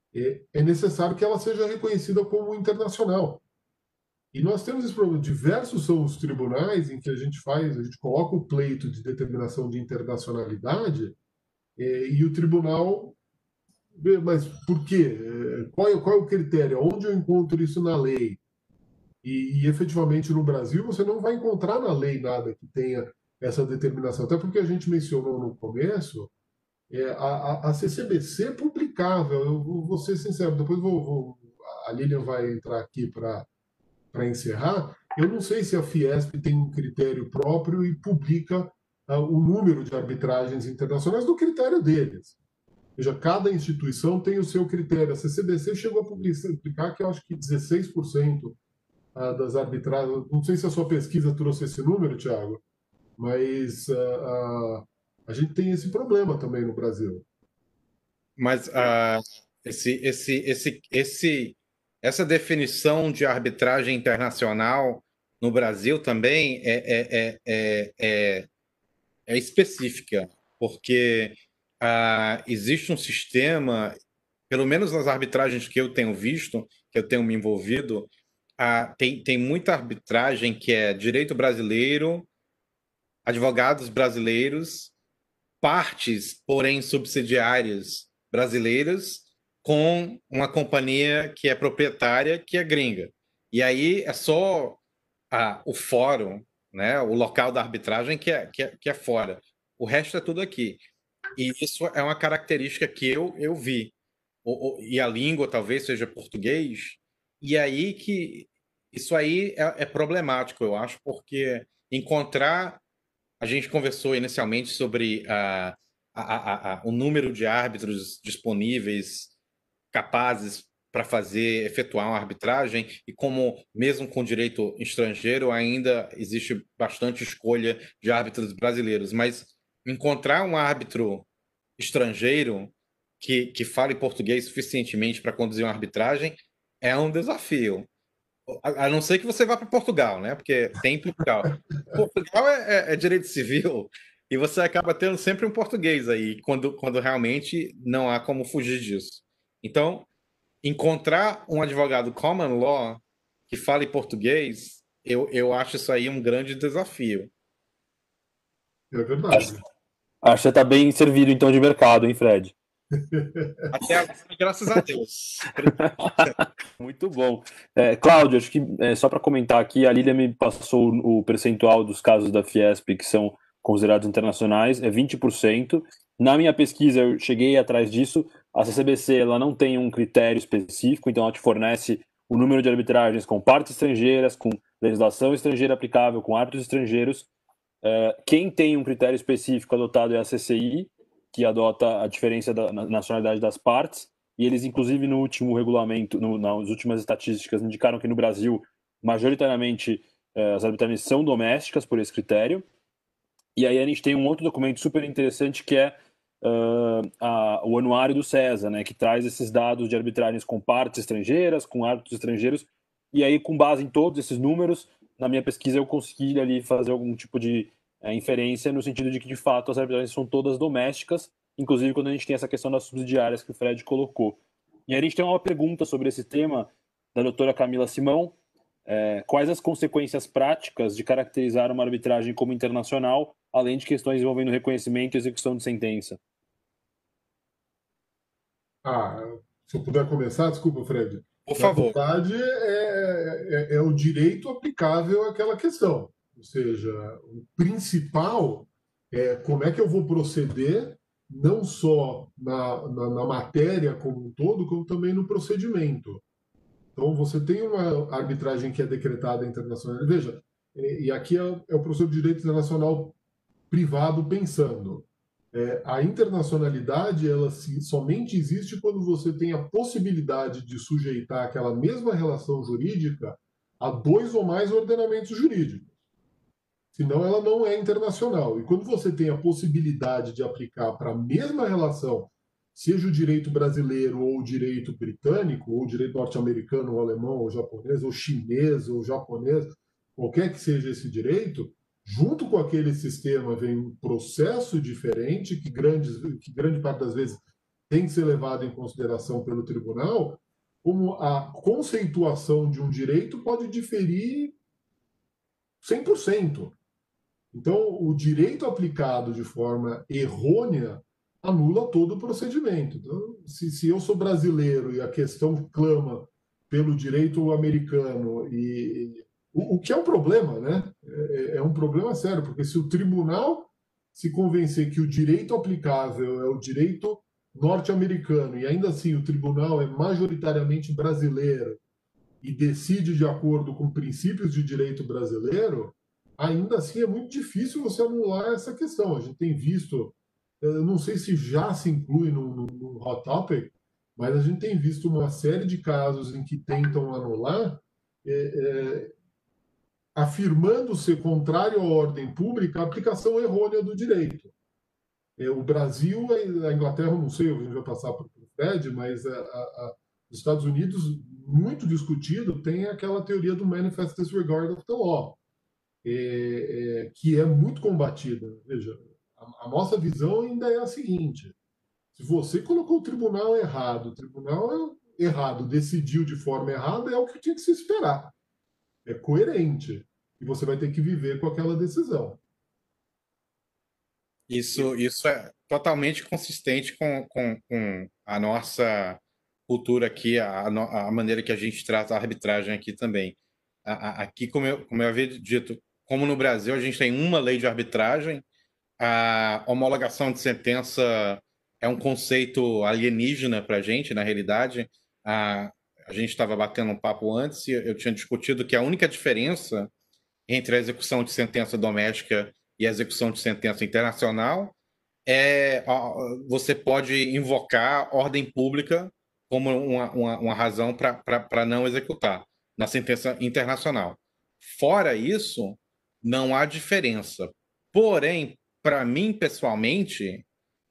é, é necessário que ela seja reconhecida como internacional. E nós temos esse problema. Diversos são os tribunais em que a gente faz, a gente coloca o pleito de determinação de internacionalidade é, e o tribunal vê, mas por quê? É, qual é, qual é o critério? Onde eu encontro isso na lei? E, e efetivamente no Brasil você não vai encontrar na lei nada que tenha essa determinação. Até porque a gente mencionou no começo, é, a, a C C B C publicava, eu vou, vou ser sincero, depois vou, vou, a Lilian vai entrar aqui para para encerrar, eu não sei se a Fiesp tem um critério próprio e publica uh, o número de arbitragens internacionais do critério deles. Ou seja, cada instituição tem o seu critério. A C C B C chegou a publicar que eu acho que dezesseis por cento uh, das arbitragens. Não sei se a sua pesquisa trouxe esse número, Thiago, mas uh, uh, a gente tem esse problema também no Brasil. Mas uh, esse, esse, esse, esse essa definição de arbitragem internacional no Brasil também é, é, é, é, é específica, porque uh, existe um sistema, pelo menos nas arbitragens que eu tenho visto, que eu tenho me envolvido, uh, tem, tem muita arbitragem que é direito brasileiro, advogados brasileiros, partes, porém subsidiárias brasileiras, com uma companhia que é proprietária, que é gringa. E aí é só ah, o fórum, né, o local da arbitragem que é, que, é, que é fora. O resto é tudo aqui. E isso é uma característica que eu, eu vi. O, o, e a língua talvez seja português. E aí que isso aí é, é problemático, eu acho, porque encontrar... A gente conversou inicialmente sobre ah, a, a, a, o número de árbitros disponíveis capazes para fazer, efetuar uma arbitragem, e como, mesmo com direito estrangeiro, ainda existe bastante escolha de árbitros brasileiros. Mas encontrar um árbitro estrangeiro que, que fale português suficientemente para conduzir uma arbitragem é um desafio. A, a não ser que você vá para Portugal, né? Porque tem Portugal. Portugal é, é, é direito civil e você acaba tendo sempre um português aí, quando, quando realmente não há como fugir disso. Então, encontrar um advogado common law que fale português, eu, eu acho isso aí um grande desafio. É verdade. Acho, acho que você está bem servido, então, de mercado, hein, Fred? Até agora, graças a Deus. Muito bom. É, Cláudio, acho que é, só para comentar aqui, a Lília me passou o percentual dos casos da Fiesp que são considerados internacionais, é vinte por cento. Na minha pesquisa, eu cheguei atrás disso. A C C B C ela não tem um critério específico, então ela te fornece o número de arbitragens com partes estrangeiras, com legislação estrangeira aplicável, com árbitros estrangeiros. É, quem tem um critério específico adotado é a C C I, que adota a diferença da nacionalidade das partes, e eles, inclusive, no último regulamento, no, nas últimas estatísticas, indicaram que no Brasil, majoritariamente, eh, as arbitragens são domésticas por esse critério. E aí a gente tem um outro documento super interessante que é uh, a, o anuário do CESA, né, que traz esses dados de arbitragens com partes estrangeiras, com árbitros estrangeiros, e aí, com base em todos esses números, na minha pesquisa eu consegui ali fazer algum tipo de é, inferência no sentido de que, de fato, as arbitragens são todas domésticas, inclusive quando a gente tem essa questão das subsidiárias que o Fred colocou. E aí a gente tem uma pergunta sobre esse tema da doutora Camila Simão. É, quais as consequências práticas de caracterizar uma arbitragem como internacional, além de questões envolvendo reconhecimento e execução de sentença? Ah, se eu puder começar, desculpa, Fred. Por favor. Na verdade, é, é, é o direito aplicável àquela questão. Ou seja, o principal é como é que eu vou proceder, não só na, na, na matéria como um todo, como também no procedimento. Então, você tem uma arbitragem que é decretada internacional. Veja, e aqui é, é o professor de Direito Internacional privado pensando. É, a internacionalidade ela se, somente existe quando você tem a possibilidade de sujeitar aquela mesma relação jurídica a dois ou mais ordenamentos jurídicos. Senão ela não é internacional. E quando você tem a possibilidade de aplicar para a mesma relação, seja o direito brasileiro ou o direito britânico, ou o direito norte-americano, ou alemão, ou japonês, ou chinês, ou japonês, qualquer que seja esse direito, junto com aquele sistema vem um processo diferente, que, grandes, que grande parte das vezes tem que ser levado em consideração pelo tribunal, como a conceituação de um direito pode diferir cem por cento. Então, o direito aplicado de forma errônea anula todo o procedimento. Então, se, se eu sou brasileiro e a questão clama pelo direito americano, e o, o que é um problema, né? É, é um problema sério, porque se o tribunal se convencer que o direito aplicável é o direito norte-americano e ainda assim o tribunal é majoritariamente brasileiro e decide de acordo com princípios de direito brasileiro, ainda assim é muito difícil você anular essa questão. A gente tem visto, eu não sei se já se inclui no, no, no Hot Topic, mas a gente tem visto uma série de casos em que tentam anular, é, é, afirmando ser contrário à ordem pública a aplicação errônea do direito. É, o Brasil, a Inglaterra, não sei, a gente vai passar para o Fred, mas a, a, a, os Estados Unidos, muito discutido, tem aquela teoria do manifest disregard of the law, é, é, que é muito combatida. Veja, a, a nossa visão ainda é a seguinte: se você colocou o tribunal errado, o tribunal errado decidiu de forma errada, é o que tinha que se esperar. É coerente. E você vai ter que viver com aquela decisão. Isso, isso é totalmente consistente com, com, com a nossa cultura aqui, a, a maneira que a gente trata a arbitragem aqui também. A, a, aqui, como eu, como eu havia dito, como no Brasil a gente tem uma lei de arbitragem, a homologação de sentença é um conceito alienígena para a gente, na realidade. A, a gente estava batendo um papo antes e eu tinha discutido que a única diferença entre a execução de sentença doméstica e a execução de sentença internacional é você pode invocar ordem pública como uma, uma, uma razão para não executar na sentença internacional. Fora isso, não há diferença. Porém, para mim, pessoalmente,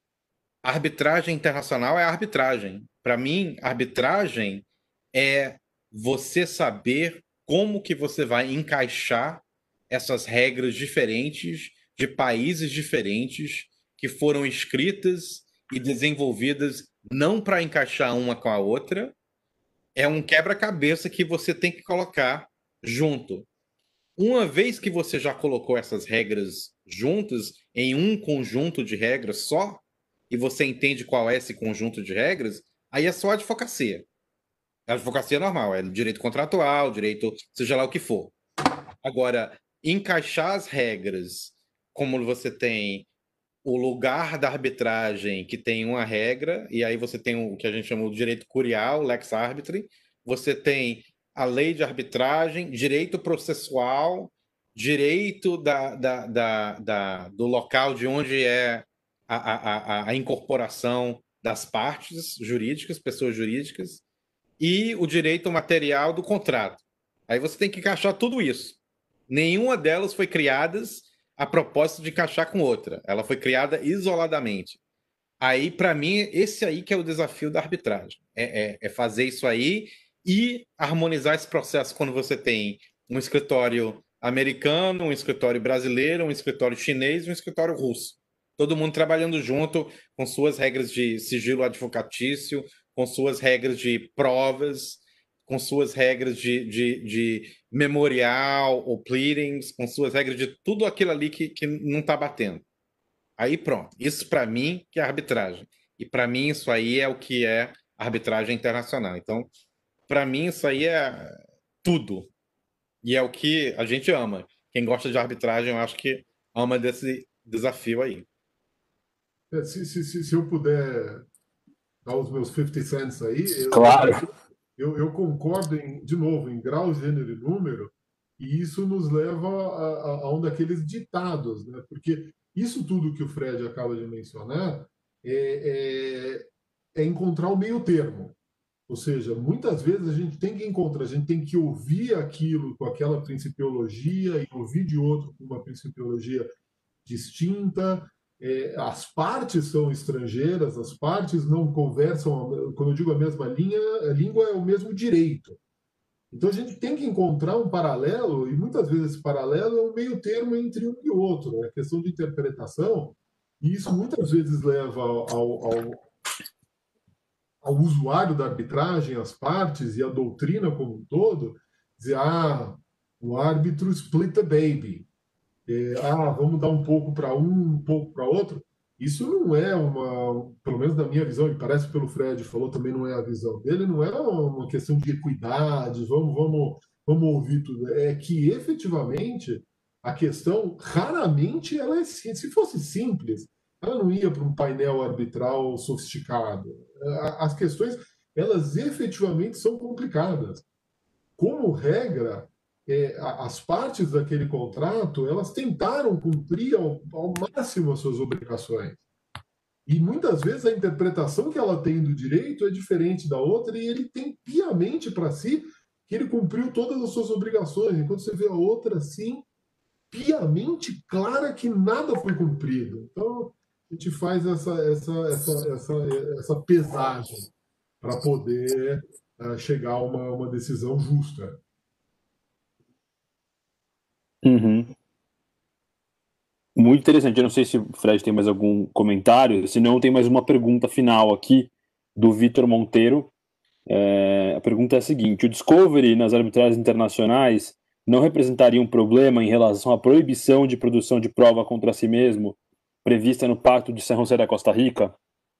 a arbitragem internacional é arbitragem. Para mim, arbitragem é você saber como que você vai encaixar essas regras diferentes de países diferentes que foram escritas e desenvolvidas não para encaixar uma com a outra. É um quebra-cabeça que você tem que colocar junto. Uma vez que você já colocou essas regras juntas em um conjunto de regras só, e você entende qual é esse conjunto de regras, aí é só advocacia. A advocacia normal, é direito contratual, direito, seja lá o que for. Agora, encaixar as regras, como você tem o lugar da arbitragem, que tem uma regra, e aí você tem o que a gente chama de direito curial, lex arbitri, você tem a lei de arbitragem, direito processual, direito da, da, da, da, do local de onde é a, a, a incorporação das partes jurídicas, pessoas jurídicas, e o direito material do contrato. Aí você tem que encaixar tudo isso. Nenhuma delas foi criada a propósito de encaixar com outra. Ela foi criada isoladamente. Aí, para mim, esse aí que é o desafio da arbitragem. É, é, é fazer isso aí e harmonizar esse processo quando você tem um escritório americano, um escritório brasileiro, um escritório chinês e um escritório russo. Todo mundo trabalhando junto com suas regras de sigilo advocatício, com suas regras de provas, com suas regras de, de, de memorial ou pleadings, com suas regras de tudo aquilo ali que, que não está batendo. Aí pronto. Isso para mim que é arbitragem. E para mim isso aí é o que é arbitragem internacional. Então, para mim isso aí é tudo. E é o que a gente ama. Quem gosta de arbitragem, eu acho que ama desse desafio aí. É, se, se, se, se eu puder dar os meus cinquenta cents aí... Eu... Claro! Eu, eu concordo, em, de novo, em grau, gênero e número, e isso nos leva a, a, a um daqueles ditados, né? Porque isso tudo que o Fred acaba de mencionar é, é, é encontrar o meio termo. Ou seja, muitas vezes a gente tem que encontrar, a gente tem que ouvir aquilo com aquela principiologia e ouvir de outro com uma principiologia distinta. É, as partes são estrangeiras, as partes não conversam, quando eu digo a mesma linha, a língua é o mesmo direito. Então a gente tem que encontrar um paralelo, e muitas vezes esse paralelo é um meio termo entre um e outro, é questão de interpretação, e isso muitas vezes leva ao, ao, ao usuário da arbitragem, às partes e à doutrina como um todo, dizer, ah, o árbitro split the baby, é, ah, vamos dar um pouco para um, um pouco para outro. Isso não é uma, pelo menos na minha visão, e parece que pelo Fred falou, também não é a visão dele, não é uma questão de equidade, vamos, vamos, vamos ouvir tudo. É que efetivamente a questão, raramente, ela é, se fosse simples, ela não ia para um painel arbitral sofisticado. As questões, elas efetivamente são complicadas. Como regra, é, as partes daquele contrato, elas tentaram cumprir ao, ao máximo as suas obrigações. E muitas vezes a interpretação que ela tem do direito é diferente da outra e ele tem piamente para si que ele cumpriu todas as suas obrigações, enquanto você vê a outra assim, piamente clara que nada foi cumprido. Então, a gente faz essa, essa, essa, essa, essa pesagem para poder uh, chegar a uma, uma decisão justa. Uhum. Muito interessante. Eu não sei se o Fred tem mais algum comentário, se não, tem mais uma pergunta final aqui do Vitor Monteiro. É, a pergunta é a seguinte: o Discovery nas arbitragens internacionais não representaria um problema em relação à proibição de produção de prova contra si mesmo prevista no Pacto de San José da Costa Rica?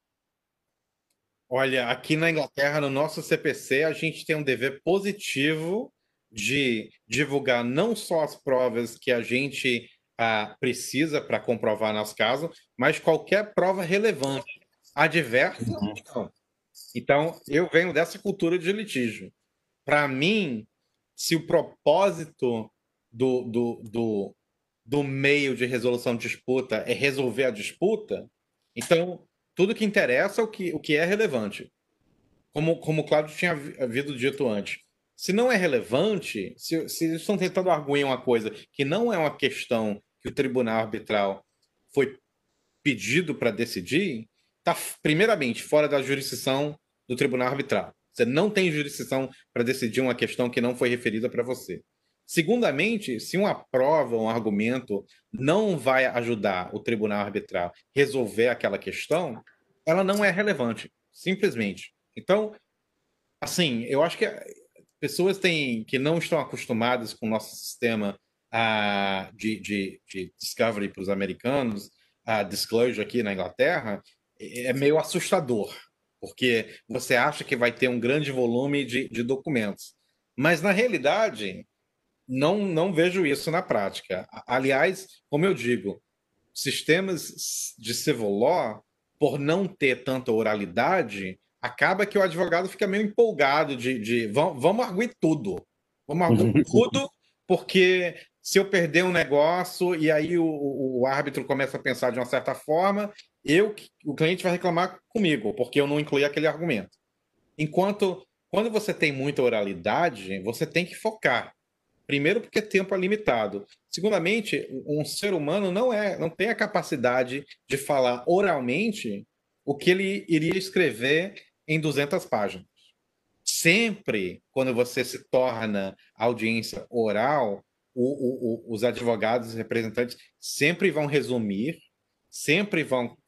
Olha, aqui na Inglaterra, no nosso C P C, a gente tem um dever positivo de divulgar não só as provas que a gente ah, precisa para comprovar nosso caso, mas qualquer prova relevante, adversa ou não. Então, eu venho dessa cultura de litígio. Para mim, se o propósito do, do, do, do meio de resolução de disputa é resolver a disputa, então tudo que interessa é o que, o que é relevante. Como, como o Cláudio tinha havido dito antes. Se não é relevante, se, se eles estão tentando arguir uma coisa que não é uma questão que o tribunal arbitral foi pedido para decidir, está, primeiramente, fora da jurisdição do tribunal arbitral. Você não tem jurisdição para decidir uma questão que não foi referida para você. Segundamente, se uma prova, um argumento não vai ajudar o tribunal arbitral a resolver aquela questão, ela não é relevante, simplesmente. Então, assim, eu acho que pessoas têm, que não estão acostumadas com o nosso sistema uh, de, de, de discovery para os americanos, a uh, disclosure aqui na Inglaterra, é meio assustador, porque você acha que vai ter um grande volume de, de documentos. Mas, na realidade, não, não vejo isso na prática. Aliás, como eu digo, sistemas de civil law, por não ter tanta oralidade, acaba que o advogado fica meio empolgado de, de vamos, vamos arguir tudo. Vamos arguir tudo, porque se eu perder um negócio e aí o, o, o árbitro começa a pensar de uma certa forma, eu, o cliente vai reclamar comigo, porque eu não incluí aquele argumento. Enquanto, quando você tem muita oralidade, você tem que focar. Primeiro, porque tempo é limitado. Segundamente, um ser humano não, é, não tem a capacidade de falar oralmente o que ele iria escrever em duzentas páginas. Sempre, quando você se torna audiência oral, o, o, o, os advogados e representantes sempre vão resumir, sempre vão,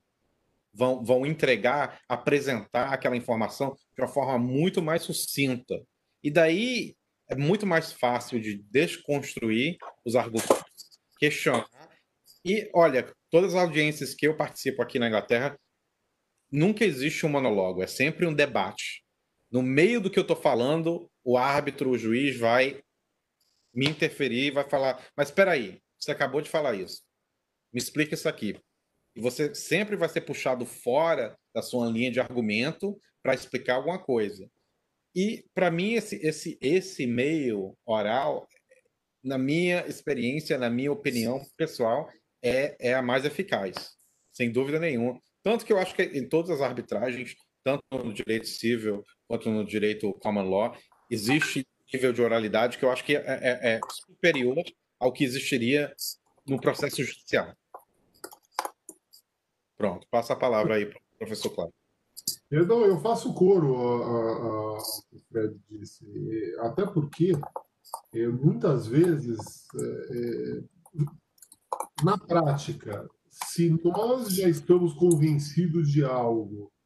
vão, vão entregar, apresentar aquela informação de uma forma muito mais sucinta. E daí é muito mais fácil de desconstruir os argumentos, questionar. E, olha, todas as audiências que eu participo aqui na Inglaterra, nunca existe um monólogo, é sempre um debate. No meio do que eu estou falando, o árbitro, o juiz vai me interferir e vai falar, mas espera aí, você acabou de falar isso. Me explica isso aqui. E você sempre vai ser puxado fora da sua linha de argumento para explicar alguma coisa. E, para mim, esse, esse, esse meio oral, na minha experiência, na minha opinião pessoal, é, é a mais eficaz, sem dúvida nenhuma. Tanto que eu acho que em todas as arbitragens, tanto no direito civil quanto no direito common law, existe nível de oralidade que eu acho que é, é, é superior ao que existiria no processo judicial. Pronto, passa a palavra aí para o professor Cláudio. Eu, não, eu faço coro ao que o Fred disse, até porque é, muitas vezes, é, na prática, se nós já estamos convencidos de algo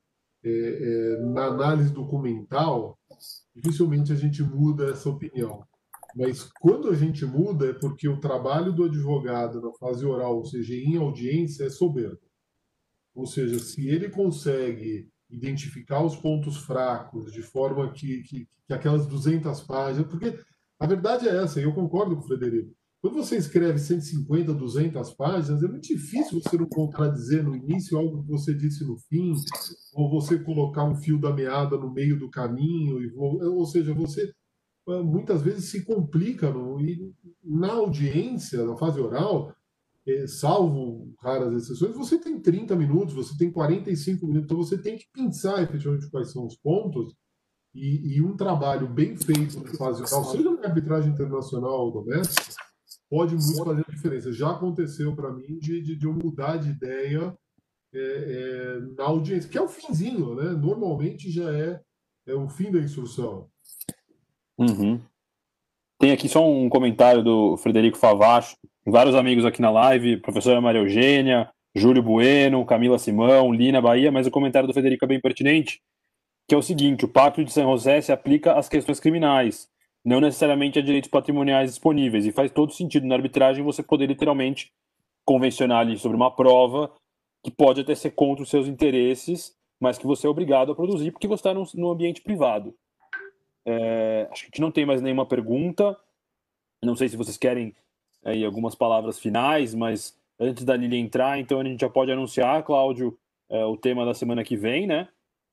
é, é, na análise documental, dificilmente a gente muda essa opinião. Mas quando a gente muda é porque o trabalho do advogado na fase oral, ou seja, em audiência, é soberbo. Ou seja, se ele consegue identificar os pontos fracos de forma que, que, que aquelas duzentas páginas... Porque a verdade é essa, e eu concordo com o Frederico. Quando você escreve cento e cinquenta, duzentas páginas, é muito difícil você não contradizer no início algo que você disse no fim, ou você colocar um fio da meada no meio do caminho, e, ou seja, você muitas vezes se complica. No, e na audiência, na fase oral, eh, salvo raras exceções, você tem trinta minutos, você tem quarenta e cinco minutos, então você tem que pensar efetivamente quais são os pontos, e, e um trabalho bem feito na fase oral, seja na arbitragem internacional ou doméstica, pode muito fazer a diferença. Já aconteceu para mim de, de, de eu mudar de ideia é, é, na audiência, que é o finzinho, né? Normalmente já é, é o fim da instrução. Uhum. Tem aqui só um comentário do Frederico Favacho, vários amigos aqui na live, professora Maria Eugênia, Júlio Bueno, Camila Simão, Lina Bahia, mas o comentário do Frederico é bem pertinente, que é o seguinte: o Pacto de San José se aplica às questões criminais, não necessariamente a direitos patrimoniais disponíveis, e faz todo sentido na arbitragem você poder literalmente convencionar ali sobre uma prova que pode até ser contra os seus interesses, mas que você é obrigado a produzir porque você está no, no ambiente privado. É, acho que a gente não tem mais nenhuma pergunta. Não sei se vocês querem aí algumas palavras finais, mas antes da Lili entrar, então a gente já pode anunciar, Cláudio, é, o tema da semana que vem, né?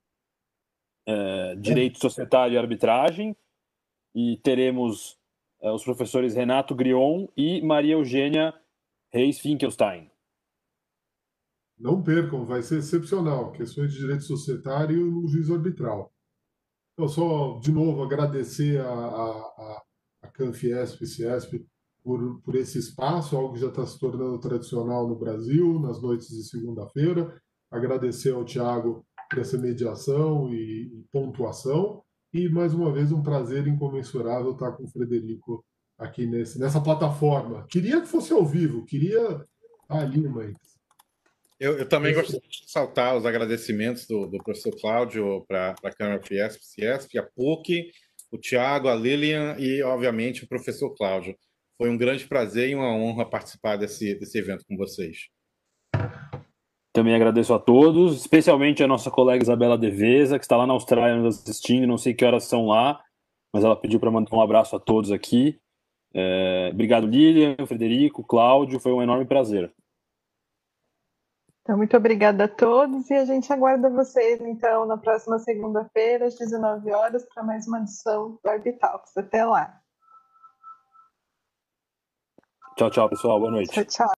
É, direito societário e arbitragem. E teremos é, os professores Renato Grion e Maria Eugênia Reis Finkelstein. Não percam, vai ser excepcional. Questões de direito societário e o juízo arbitral. Eu só, de novo, agradecer a, a, a Canfiesp e Ciesp por, por esse espaço, algo que já está se tornando tradicional no Brasil, nas noites de segunda-feira. Agradecer ao Thiago por essa mediação e, e pontuação. E, mais uma vez, um prazer incomensurável estar com o Frederico aqui nesse, nessa plataforma. Queria que fosse ao vivo, queria estar ali, mas... Eu, eu também gostaria de ressaltar os agradecimentos do, do professor Cláudio para a Câmara Fiesp, Ciesp, a P U C, o Tiago, a Lilian e, obviamente, o professor Cláudio. Foi um grande prazer e uma honra participar desse, desse evento com vocês. Também agradeço a todos, especialmente a nossa colega Isabela Deveza, que está lá na Austrália nos assistindo, não sei que horas são lá, mas ela pediu para mandar um abraço a todos aqui. É, obrigado, Lilian, Frederico, Cláudio, foi um enorme prazer. Então, muito obrigada a todos e a gente aguarda vocês, então, na próxima segunda-feira, às dezenove horas, para mais uma edição do Arbitalks. Até lá. Tchau, tchau, pessoal. Boa noite. Tchau, tchau.